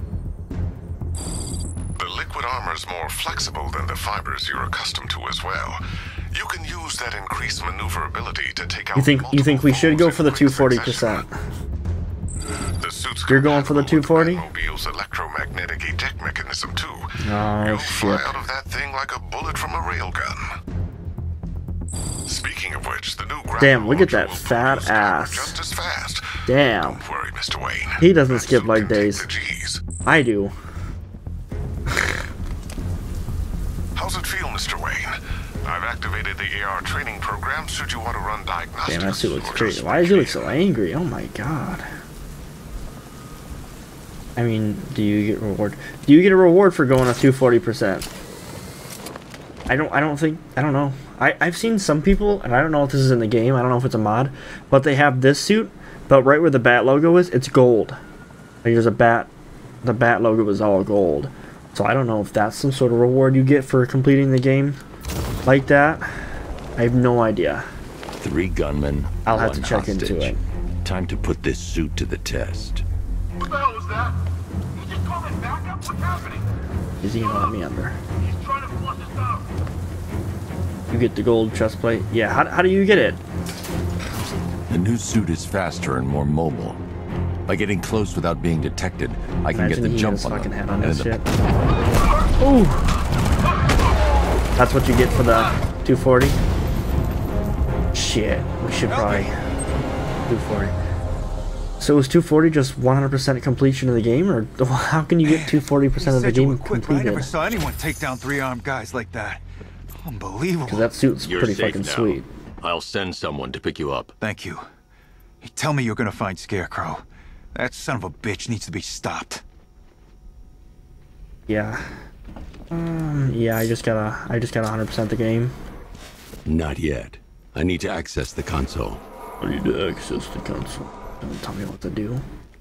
[SPEAKER 14] The liquid armor is more flexible than the fibers you're accustomed to as well. You can use that increased maneuverability to take out.
[SPEAKER 1] You think we should go for the 240%? You're going for the 240?
[SPEAKER 14] Mobile's electromagnetic eject mechanism too.
[SPEAKER 1] Oh
[SPEAKER 14] You'll
[SPEAKER 1] shit!
[SPEAKER 14] fly out of that thing like a bullet from a railgun. Speaking of which, the new
[SPEAKER 1] Damn, look at that fat ass.
[SPEAKER 14] just as fast.
[SPEAKER 1] Damn.
[SPEAKER 14] Don't worry, Mr. Wayne.
[SPEAKER 1] He doesn't skip like days. I do.
[SPEAKER 14] How's it feel, Mr. Wayne? I've activated the AR training program should you want to run diagnostics.
[SPEAKER 1] Damn, that suit looks crazy. Why does he look so angry? Oh my god. I mean, do you get reward? Do you get a reward for going to 240%? I don't know. I've seen some people, and I don't know if this is in the game, I don't know if it's a mod, but they have this suit, but right where the bat logo is, it's gold. Like there's a bat, the bat logo is all gold. So I don't know if that's some sort of reward you get for completing the game like that. I have no idea.
[SPEAKER 7] 3 gunmen.
[SPEAKER 1] I'll have to check into it.
[SPEAKER 7] Time to put this suit to the test.
[SPEAKER 15] What the hell was that? He just called it backup? What's happening?
[SPEAKER 1] Is he gonna let me under?
[SPEAKER 15] He's trying to flush us out.
[SPEAKER 1] You get the gold chest plate? Yeah, how do you get it?
[SPEAKER 7] The new suit is faster and more mobile. By getting close without being detected, I can get the jump on them.
[SPEAKER 1] Head on this shit. Ooh! That's what you get for the 240? Shit, we should probably 240. So is 240 just 100% completion of the game, or how can you get 240% of the game completed?
[SPEAKER 22] I never saw anyone take down 3 armed guys like that. Unbelievable.
[SPEAKER 1] Because that suit's pretty fucking sweet.
[SPEAKER 7] I'll send someone to pick you up.
[SPEAKER 22] Thank you. You tell me you're gonna find Scarecrow. That son of a bitch needs to be stopped.
[SPEAKER 1] Yeah. Yeah, I just gotta 100% the game.
[SPEAKER 10] Not yet. I need to access the console.
[SPEAKER 1] I need to access the console. Don't tell me what to do.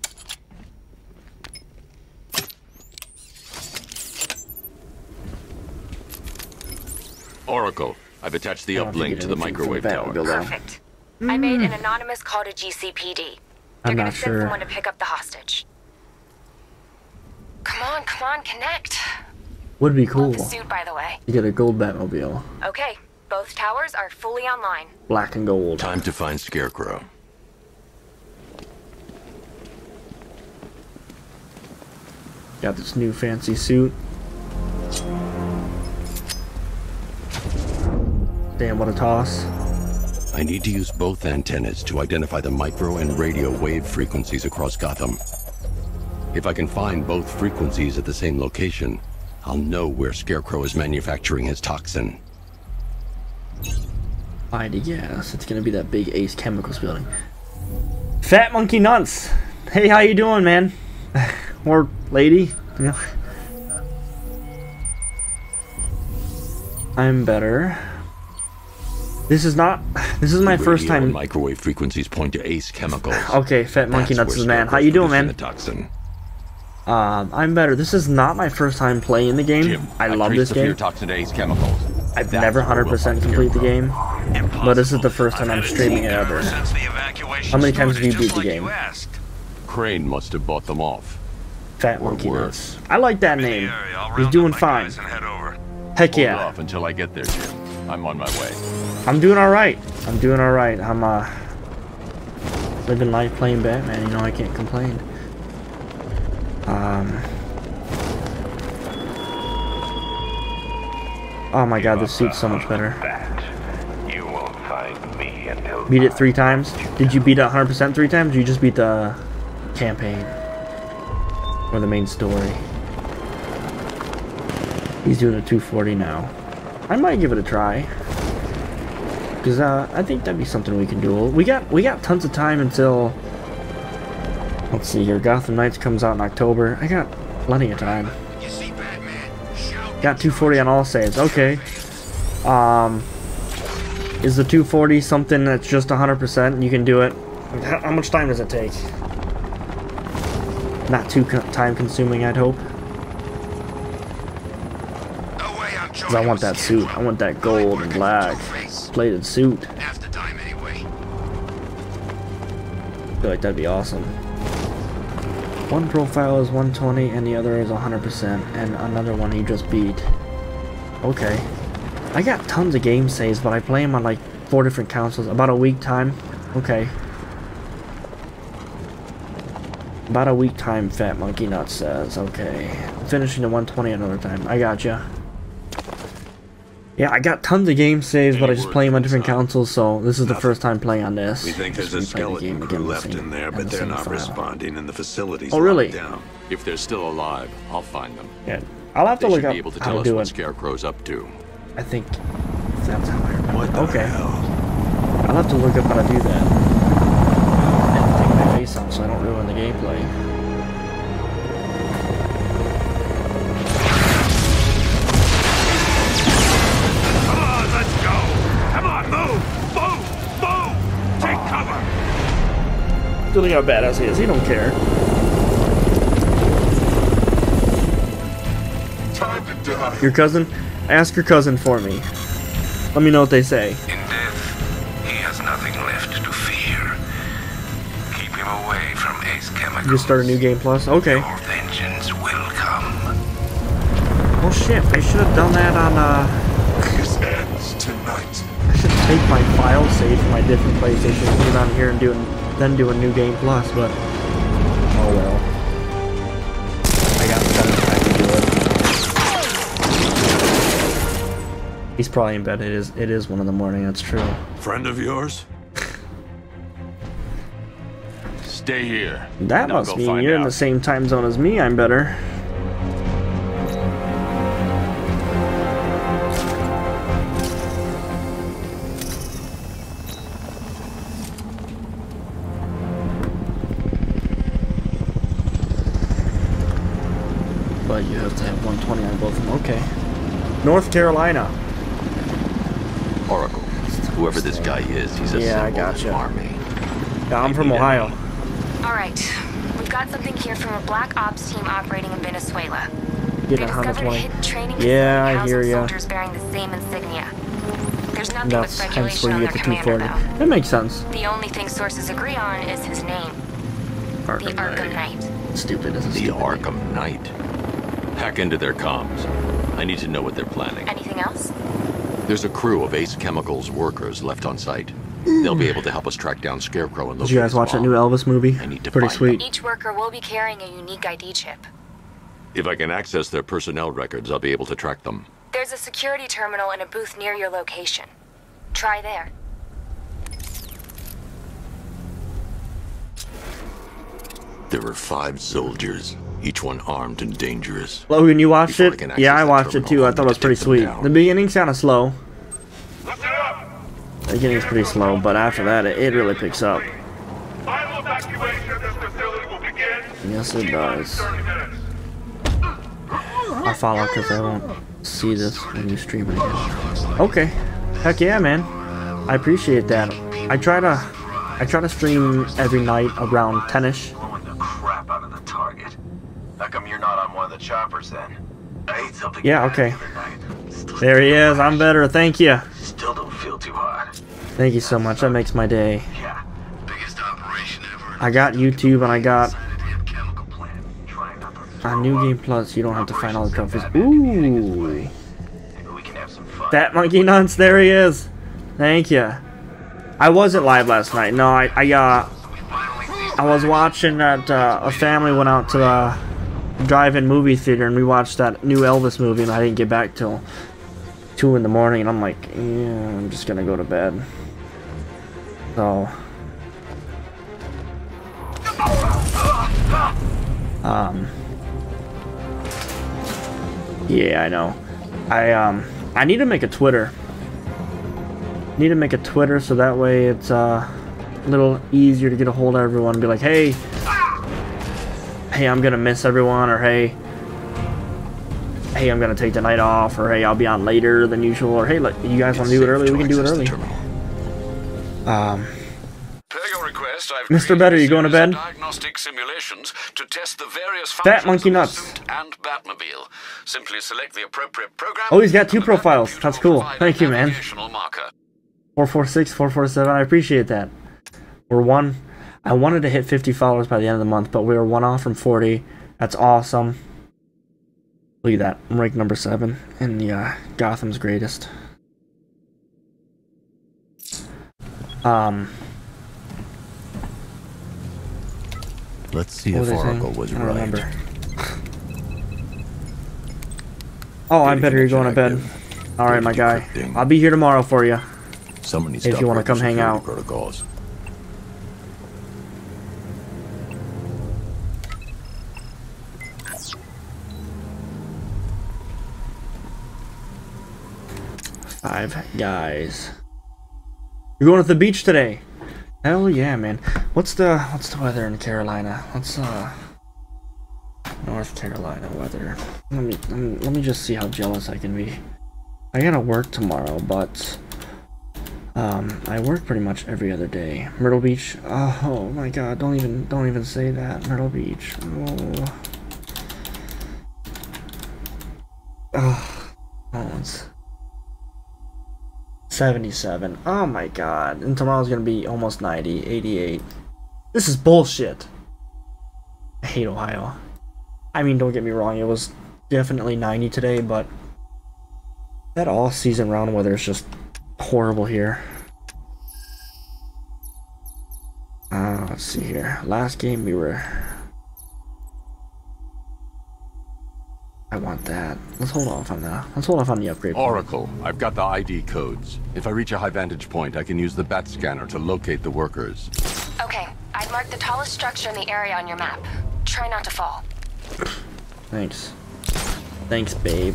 [SPEAKER 7] Oracle, I've attached the uplink to the microwave tower.
[SPEAKER 8] Perfect. I made an anonymous call to GCPD. They're gonna send someone to pick up the hostage. Come on, connect.
[SPEAKER 1] Would be cool.
[SPEAKER 8] Love the suit, by the way.
[SPEAKER 1] You get a gold Batmobile.
[SPEAKER 8] Okay, both towers are fully online.
[SPEAKER 1] Black and gold.
[SPEAKER 7] Time to find Scarecrow.
[SPEAKER 1] Got this new fancy suit. Damn, what a toss.
[SPEAKER 10] I need to use both antennas to identify the micro and radio wave frequencies across Gotham. If I can find both frequencies at the same location, I'll know where Scarecrow is manufacturing his toxin.
[SPEAKER 1] I'd guess it's gonna be that big Ace Chemicals building. Fat Monkey Nuts. Hey, how you doing, man? Or lady? Yeah. I'm better. This is my first time.
[SPEAKER 10] Microwave frequencies point to Ace Chemicals.
[SPEAKER 1] Okay, Fat Monkey Nuts is man. How you doing, man? I'm better. This is not my first time playing the game.
[SPEAKER 10] Jim,
[SPEAKER 1] I love this game.
[SPEAKER 10] Toxin to Ace Chemicals.
[SPEAKER 1] I've never 100% complete the game, but this is the first time I'm streaming it ever. How many times have you beat the game?
[SPEAKER 10] Crane must have bought them off.
[SPEAKER 1] Fat Monkey Nuts. I like that name. He's doing fine. Heck yeah.
[SPEAKER 10] Hold off until I get there, Jim. I'm on my way.
[SPEAKER 1] I'm doing alright. I'm doing alright. I'm living life playing Batman, you know, I can't complain. Oh my god, this suit's so much better.
[SPEAKER 9] You won't find me until
[SPEAKER 1] Beat it 3 times? Did you beat it 100% 3 times, or you just beat the campaign? Or the main story? He's doing a 240 now. I might give it a try. Because I think that'd be something we can do. We got tons of time until... Let's see here, Gotham Knights comes out in October. I got plenty of time. Got 240 on all saves. Okay. Is the 240 something that's just 100%? You can do it. How much time does it take? Not too time consuming, I'd hope. Because I want that suit. I want that gold and black plated suit. I feel like that'd be awesome. One profile is 120 and the other is 100%, and another one he just beat. Okay. I got tons of game saves, but I play them on like 4 different consoles. About a week time. Okay. About a week time, Fat Monkey Nuts says. Okay. Finishing the 120 another time. I gotcha. Yeah, I got tons of game saves, but I just play them on different consoles, so this is the first time playing on this.
[SPEAKER 9] We think there's a skeleton crew left in there, but they're not responding, and the facility's
[SPEAKER 1] oh, really?
[SPEAKER 9] locked down.
[SPEAKER 10] If they're still alive, I'll find them.
[SPEAKER 1] Yeah, I'll have to look up
[SPEAKER 10] be able to
[SPEAKER 1] how
[SPEAKER 10] tell
[SPEAKER 1] to
[SPEAKER 10] us
[SPEAKER 1] do
[SPEAKER 10] what
[SPEAKER 1] it.
[SPEAKER 10] Scarecrow's up to.
[SPEAKER 1] I think that's how I remember.
[SPEAKER 9] What the
[SPEAKER 1] okay.
[SPEAKER 9] hell?
[SPEAKER 1] I'll have to look up how to do that. And take my face off so I don't ruin the gameplay. Look how badass he is. He don't care.
[SPEAKER 14] Time to die.
[SPEAKER 1] Your cousin? Ask your cousin for me. Let me know what they say.
[SPEAKER 9] In death, he has nothing left to fear. Keep him away from Ace Chemicals.
[SPEAKER 1] You just start a new game plus? Okay.
[SPEAKER 9] Your vengeance will come.
[SPEAKER 1] Oh shit, I should have done that on
[SPEAKER 14] This ends tonight.
[SPEAKER 1] I should take my file save from my different PlayStation, put it on here and then do a new game plus, but oh well. I got better time to do it. He's probably in bed. It is 1 in the morning, that's true.
[SPEAKER 9] Friend of yours?
[SPEAKER 10] Stay here.
[SPEAKER 1] That
[SPEAKER 10] Now
[SPEAKER 1] must
[SPEAKER 10] go
[SPEAKER 1] mean
[SPEAKER 10] find
[SPEAKER 1] you're in
[SPEAKER 10] out.
[SPEAKER 1] the same time zone as me, I'm better. But you have to have 120 on both of them. Okay. North Carolina.
[SPEAKER 10] Oracle. Whoever this guy is, he's a
[SPEAKER 1] Yeah, I
[SPEAKER 10] symbol of
[SPEAKER 1] gotcha.
[SPEAKER 10] the army.
[SPEAKER 1] Yeah, I'm from Ohio.
[SPEAKER 8] Alright, we've got something here from a Black Ops team operating in Venezuela.
[SPEAKER 1] Get
[SPEAKER 8] They
[SPEAKER 1] a
[SPEAKER 8] discovered a
[SPEAKER 1] 120.
[SPEAKER 8] hidden training
[SPEAKER 1] Yeah,
[SPEAKER 8] facility
[SPEAKER 1] I hear
[SPEAKER 8] housing
[SPEAKER 1] ya.
[SPEAKER 8] soldiers bearing the same insignia. There's nothing but
[SPEAKER 1] That's hence
[SPEAKER 8] speculation
[SPEAKER 1] where
[SPEAKER 8] on
[SPEAKER 1] you
[SPEAKER 8] their
[SPEAKER 1] get the
[SPEAKER 8] commander,
[SPEAKER 1] 240.
[SPEAKER 8] though.
[SPEAKER 1] That makes sense.
[SPEAKER 8] The only thing sources agree on is his name. The Arkham Knight.
[SPEAKER 1] Stupid as a
[SPEAKER 10] The
[SPEAKER 1] stupid.
[SPEAKER 10] Arkham Knight. Hack into their comms. I need to know what they're planning.
[SPEAKER 8] Anything else?
[SPEAKER 10] There's a crew of Ace Chemicals workers left on site. They'll be able to help us track down Scarecrow and
[SPEAKER 1] Did you guys watch that new Elvis movie? Pretty sweet.
[SPEAKER 8] Each worker will be carrying a unique ID chip.
[SPEAKER 10] If I can access their personnel records, I'll be able to track them.
[SPEAKER 8] There's a security terminal in a booth near your location. Try there.
[SPEAKER 10] There were 5 soldiers, each one armed and dangerous.
[SPEAKER 1] Logan, you watched
[SPEAKER 10] Before I
[SPEAKER 1] it?
[SPEAKER 10] can
[SPEAKER 1] Yeah, I
[SPEAKER 10] access
[SPEAKER 1] watched
[SPEAKER 10] that
[SPEAKER 1] it too. I thought it was pretty
[SPEAKER 10] terminal,
[SPEAKER 1] sweet.
[SPEAKER 10] I need to take them
[SPEAKER 1] The beginning's kind of slow. The beginning's pretty slow, but after that, it really picks up.
[SPEAKER 15] I will back
[SPEAKER 1] Yes, it does. I'll follow because I won't see this when you stream it again. Okay. Heck yeah, man. I appreciate that. I try to stream every night around 10ish.
[SPEAKER 2] Blowing the crap out of the target. How come you're not on one of the choppers then? I ate something.
[SPEAKER 1] Yeah, okay. There he is. I'm better. Thank you.
[SPEAKER 2] Still don't feel too hot.
[SPEAKER 1] Thank you so much. That makes my day.
[SPEAKER 2] Yeah. Biggest operation ever.
[SPEAKER 1] I got YouTube and I got New Game Plus. You don't have to find all the trophies. Ooh. Fat Monkey Nuts. There he is. Thank you. I wasn't live last night. No, I was watching that a family went out to the drive-in movie theater and we watched that new Elvis movie and I didn't get back till 2 in the morning and I'm like, yeah, I'm just gonna go to bed. So yeah, I know. I need to make a Twitter. Need to make a Twitter so that way it's a little easier to get a hold of everyone and be like, hey, I'm gonna miss everyone, or hey, I'm gonna take the night off, or hey, I'll be on later than usual, or hey, look, you guys want to do it early? We can do it early. Mr. Better, you going to bed?
[SPEAKER 3] Diagnostic simulations to test the various
[SPEAKER 1] Fat Monkey Nuts
[SPEAKER 3] and Batmobile. Simply select the appropriate program.
[SPEAKER 1] Oh, he's got 2 profiles. That's cool. Thank you, man. 446, 447. I appreciate that. We're one. I wanted to hit 50 followers by the end of the month, but we were 1 off from 40. That's awesome. Look at that. I'm ranked number 7 in the Gotham's Greatest.
[SPEAKER 7] Let's see if Oracle was right.
[SPEAKER 1] Remember. Oh, I better you're going to bed. All right, my guy. I'll be here tomorrow for you. If you want to come hang out.
[SPEAKER 7] Protocols.
[SPEAKER 1] Five Guys. You're going to the beach today? Hell yeah, man. What's the weather in Carolina? What's North Carolina weather? Let me just see how jealous I can be. I gotta work tomorrow, but I work pretty much every other day. Myrtle Beach. Oh my God! Don't even say that. Myrtle Beach. Oh, it's 77. Oh my God. And tomorrow's gonna be almost 90, 88. This is bullshit. I hate Ohio. I mean, don't get me wrong, it was definitely 90 today, but that all season round weather is just horrible here. Let's see here. Last game we were... I want that. Let's hold off on that. Let's hold off on the upgrade.
[SPEAKER 10] Oracle, I've got the ID codes. If I reach a high vantage point, I can use the bat scanner to locate the workers.
[SPEAKER 8] Okay, I've marked the tallest structure in the area on your map. Try not to fall.
[SPEAKER 1] Thanks. Thanks, babe.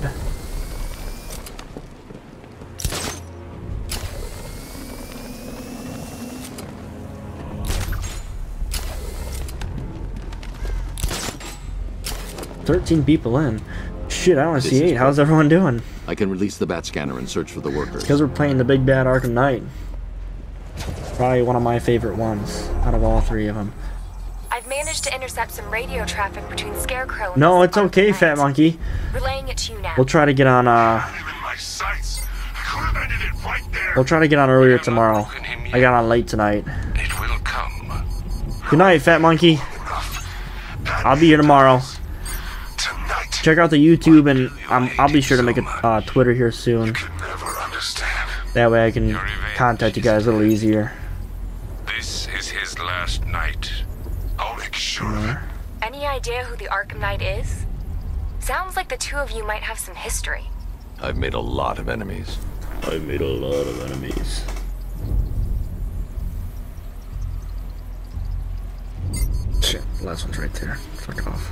[SPEAKER 1] "13 people in. Shit, I only see 8. How's everyone doing?"
[SPEAKER 10] I can release the bat scanner and search for the workers.
[SPEAKER 1] Because we're playing the big bad Arkham Knight. Probably one of my favorite ones out of all 3 of them.
[SPEAKER 8] I've managed to intercept some radio traffic between Scarecrow and...
[SPEAKER 1] No, it's okay, Fat Monkey.
[SPEAKER 8] Relaying it to you now.
[SPEAKER 1] We'll try to get on, we'll try to get on earlier tomorrow. I got on late tonight.
[SPEAKER 3] It will come.
[SPEAKER 1] Good night, Fat Monkey. I'll be here tomorrow. Check out the YouTube, and I'll be sure to make a Twitter here soon. That way I can contact you guys a little easier.
[SPEAKER 3] This is his last night. I'll make sure.
[SPEAKER 8] Any idea who the Arkham Knight is? Sounds like the 2 of you might have some history.
[SPEAKER 10] I've made a lot of enemies.
[SPEAKER 1] Shit, the last one's right there. Fuck off.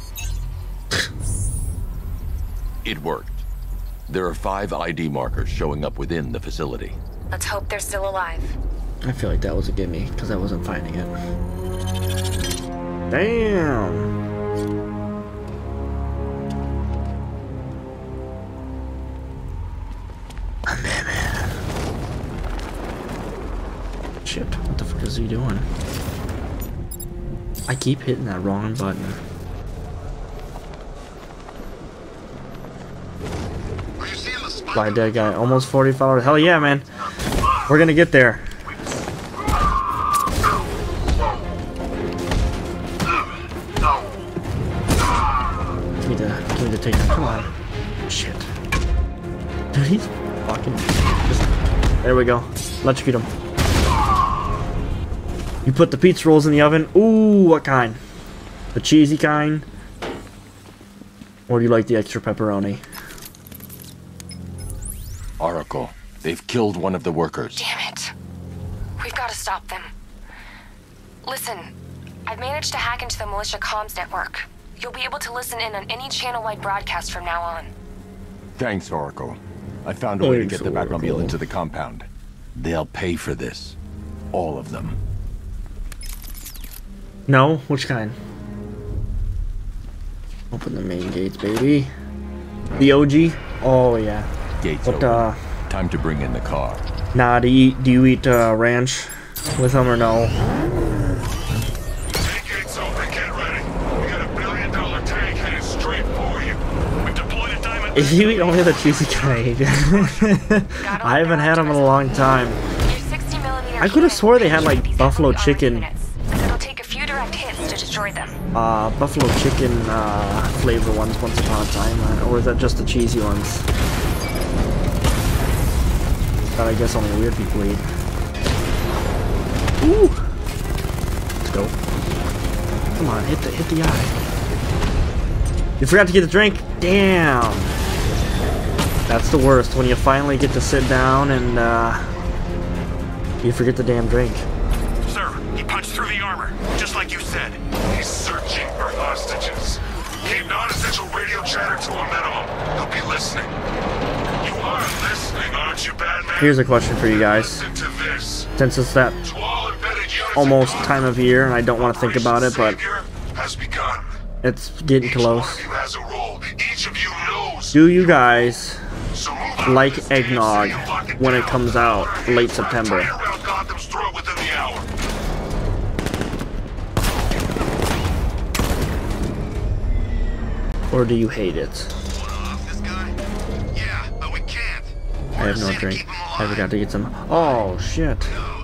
[SPEAKER 10] It worked. There are 5 ID markers showing up within the facility.
[SPEAKER 8] Let's hope they're still alive.
[SPEAKER 1] I feel like that was a gimme, because I wasn't finding it. Damn. Shit, what the fuck is he doing? I keep hitting that wrong button. By dead guy, almost 40 followers. Hell yeah, man. We're gonna get there. Give me the takedown. Come on. Shit. Dude, he's fucking. There we go. Electrocute him. You put the pizza rolls in the oven. Ooh, what kind? The cheesy kind? Or do you like the extra pepperoni?
[SPEAKER 7] Oracle, they've killed one of the workers.
[SPEAKER 8] Damn it. We've got to stop them. Listen, I've managed to hack into the militia comms network. You'll be able to listen in on any channel-wide broadcast from now on.
[SPEAKER 7] Thanks, Oracle. I found a way to get the Batmobile into the compound. They'll pay for this. All of them.
[SPEAKER 1] No? Which kind? Open the main gates, baby. The OG? Oh, yeah.
[SPEAKER 7] Gates
[SPEAKER 1] But,
[SPEAKER 7] open. Time to bring in the car.
[SPEAKER 1] Nah, do you eat ranch with them or no?
[SPEAKER 3] Gates open, get ready. We got $1 billion tank headed straight for you. We deployed a diamond.
[SPEAKER 1] If you eat only the cheesy kind. I haven't had them in a long time. I could have swore they had like buffalo chicken.
[SPEAKER 8] It'll take a few direct hits to destroy them.
[SPEAKER 1] Buffalo chicken flavor ones once upon a time, or is that just the cheesy ones? That I guess only weird people eat. Ooh! Let's go. Come on, hit the eye. You forgot to get the drink? Damn! That's the worst, when you finally get to sit down and you forget the damn drink.
[SPEAKER 3] Sir, he punched through the armor, just like you said. He's searching for hostages. Keep non-essential radio chatter to a minimum. He'll be listening. You are listening, aren't you, Batman?
[SPEAKER 1] Here's a question for you guys. Since it's that almost time of year and I don't want to think about it, but it's getting close. Do you guys like eggnog when it comes out late September? Or do you hate it? I have no drink. I forgot to get some. Oh shit.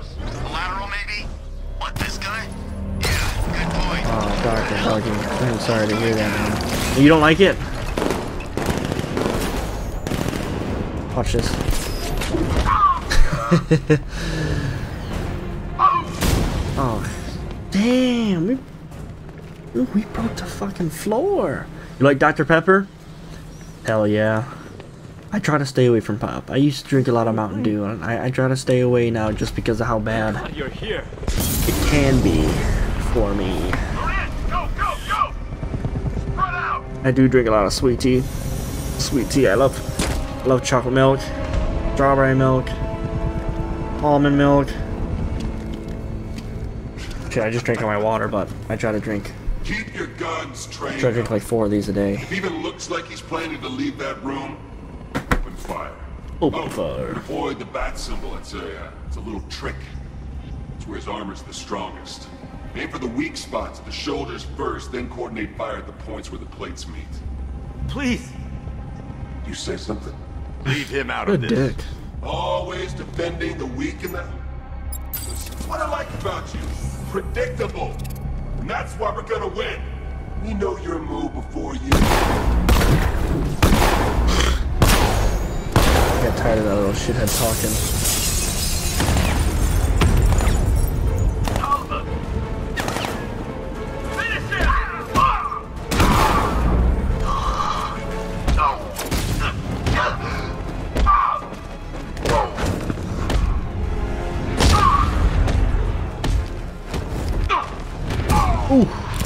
[SPEAKER 1] Oh, doggy. I'm sorry to hear that, man. You don't like it? Watch this. Oh, damn. We broke the fucking floor. You like Dr. Pepper? Hell yeah. I try to stay away from pop. I used to drink a lot of Mountain Dew, and I try to stay away now just because of how bad
[SPEAKER 11] You're here.
[SPEAKER 1] it can be for me. I do drink a lot of sweet tea. Sweet tea. I love chocolate milk, strawberry milk, almond milk. Shit, I just drank all my water, but I try to drink.
[SPEAKER 3] Keep your guns trained.
[SPEAKER 1] I try to drink like 4 of these a day.
[SPEAKER 3] If it even looks like he's planning to leave that room, open fire.
[SPEAKER 1] Open fire.
[SPEAKER 3] Avoid the bat symbol. It's a little trick. It's where his armor's the strongest. Aim for the weak spots, the shoulders first, then coordinate fire at the points where the plates meet.
[SPEAKER 17] Please.
[SPEAKER 3] You say something?
[SPEAKER 17] Leave him out of
[SPEAKER 1] Good
[SPEAKER 17] this.
[SPEAKER 1] dick.
[SPEAKER 3] Always defending the weak and the... What I like about you, predictable. And that's why we're gonna win. We know your move before you.
[SPEAKER 1] I got tired of that little shithead talking. Ooh.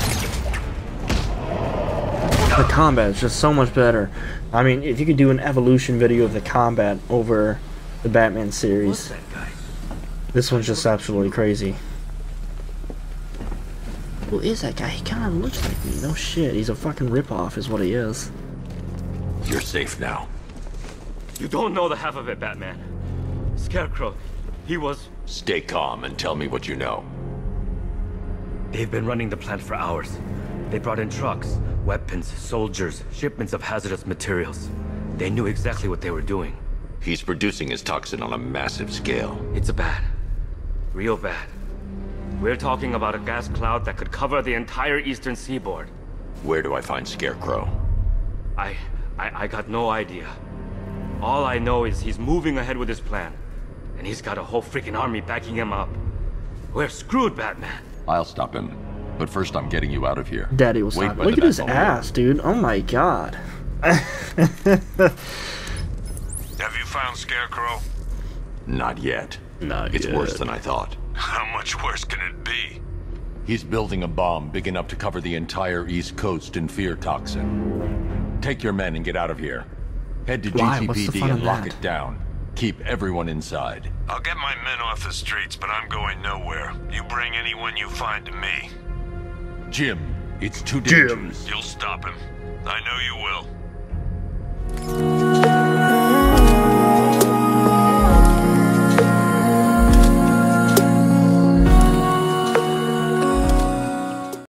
[SPEAKER 1] The combat is just so much better. I mean, if you could do an evolution video of the combat over the Batman series, this one's just absolutely crazy. Who is that guy? He kind of looks like me. No shit. He's a fucking ripoff is what he is.
[SPEAKER 10] You're safe now.
[SPEAKER 6] You don't know the half of it, Batman. Scarecrow, he was...
[SPEAKER 10] Stay calm and tell me what you know.
[SPEAKER 6] They've been running the plant for hours. They brought in trucks, weapons, soldiers, shipments of hazardous materials. They knew exactly what they were doing.
[SPEAKER 10] He's producing his toxin on a massive scale.
[SPEAKER 6] It's bad. Real bad. We're talking about a gas cloud that could cover the entire eastern seaboard.
[SPEAKER 10] Where do I find Scarecrow?
[SPEAKER 6] I got no idea. All I know is he's moving ahead with his plan. And he's got a whole freaking army backing him up. We're screwed, Batman.
[SPEAKER 10] I'll stop him. But first I'm getting you out of here.
[SPEAKER 1] Daddy was stopping. Look at his ass, dude. Oh my god.
[SPEAKER 3] Have you found Scarecrow?
[SPEAKER 10] Not yet. It's worse than I thought.
[SPEAKER 3] How much worse can it be?
[SPEAKER 10] He's building a bomb big enough to cover the entire East Coast in fear toxin. Take your men and get out of here. Head to GCPD and lock it down. Keep everyone inside.
[SPEAKER 3] I'll get my men off the streets, but I'm going nowhere. You bring anyone you find to me.
[SPEAKER 10] Jim, it's too dangerous.
[SPEAKER 3] You'll stop him. I know you will.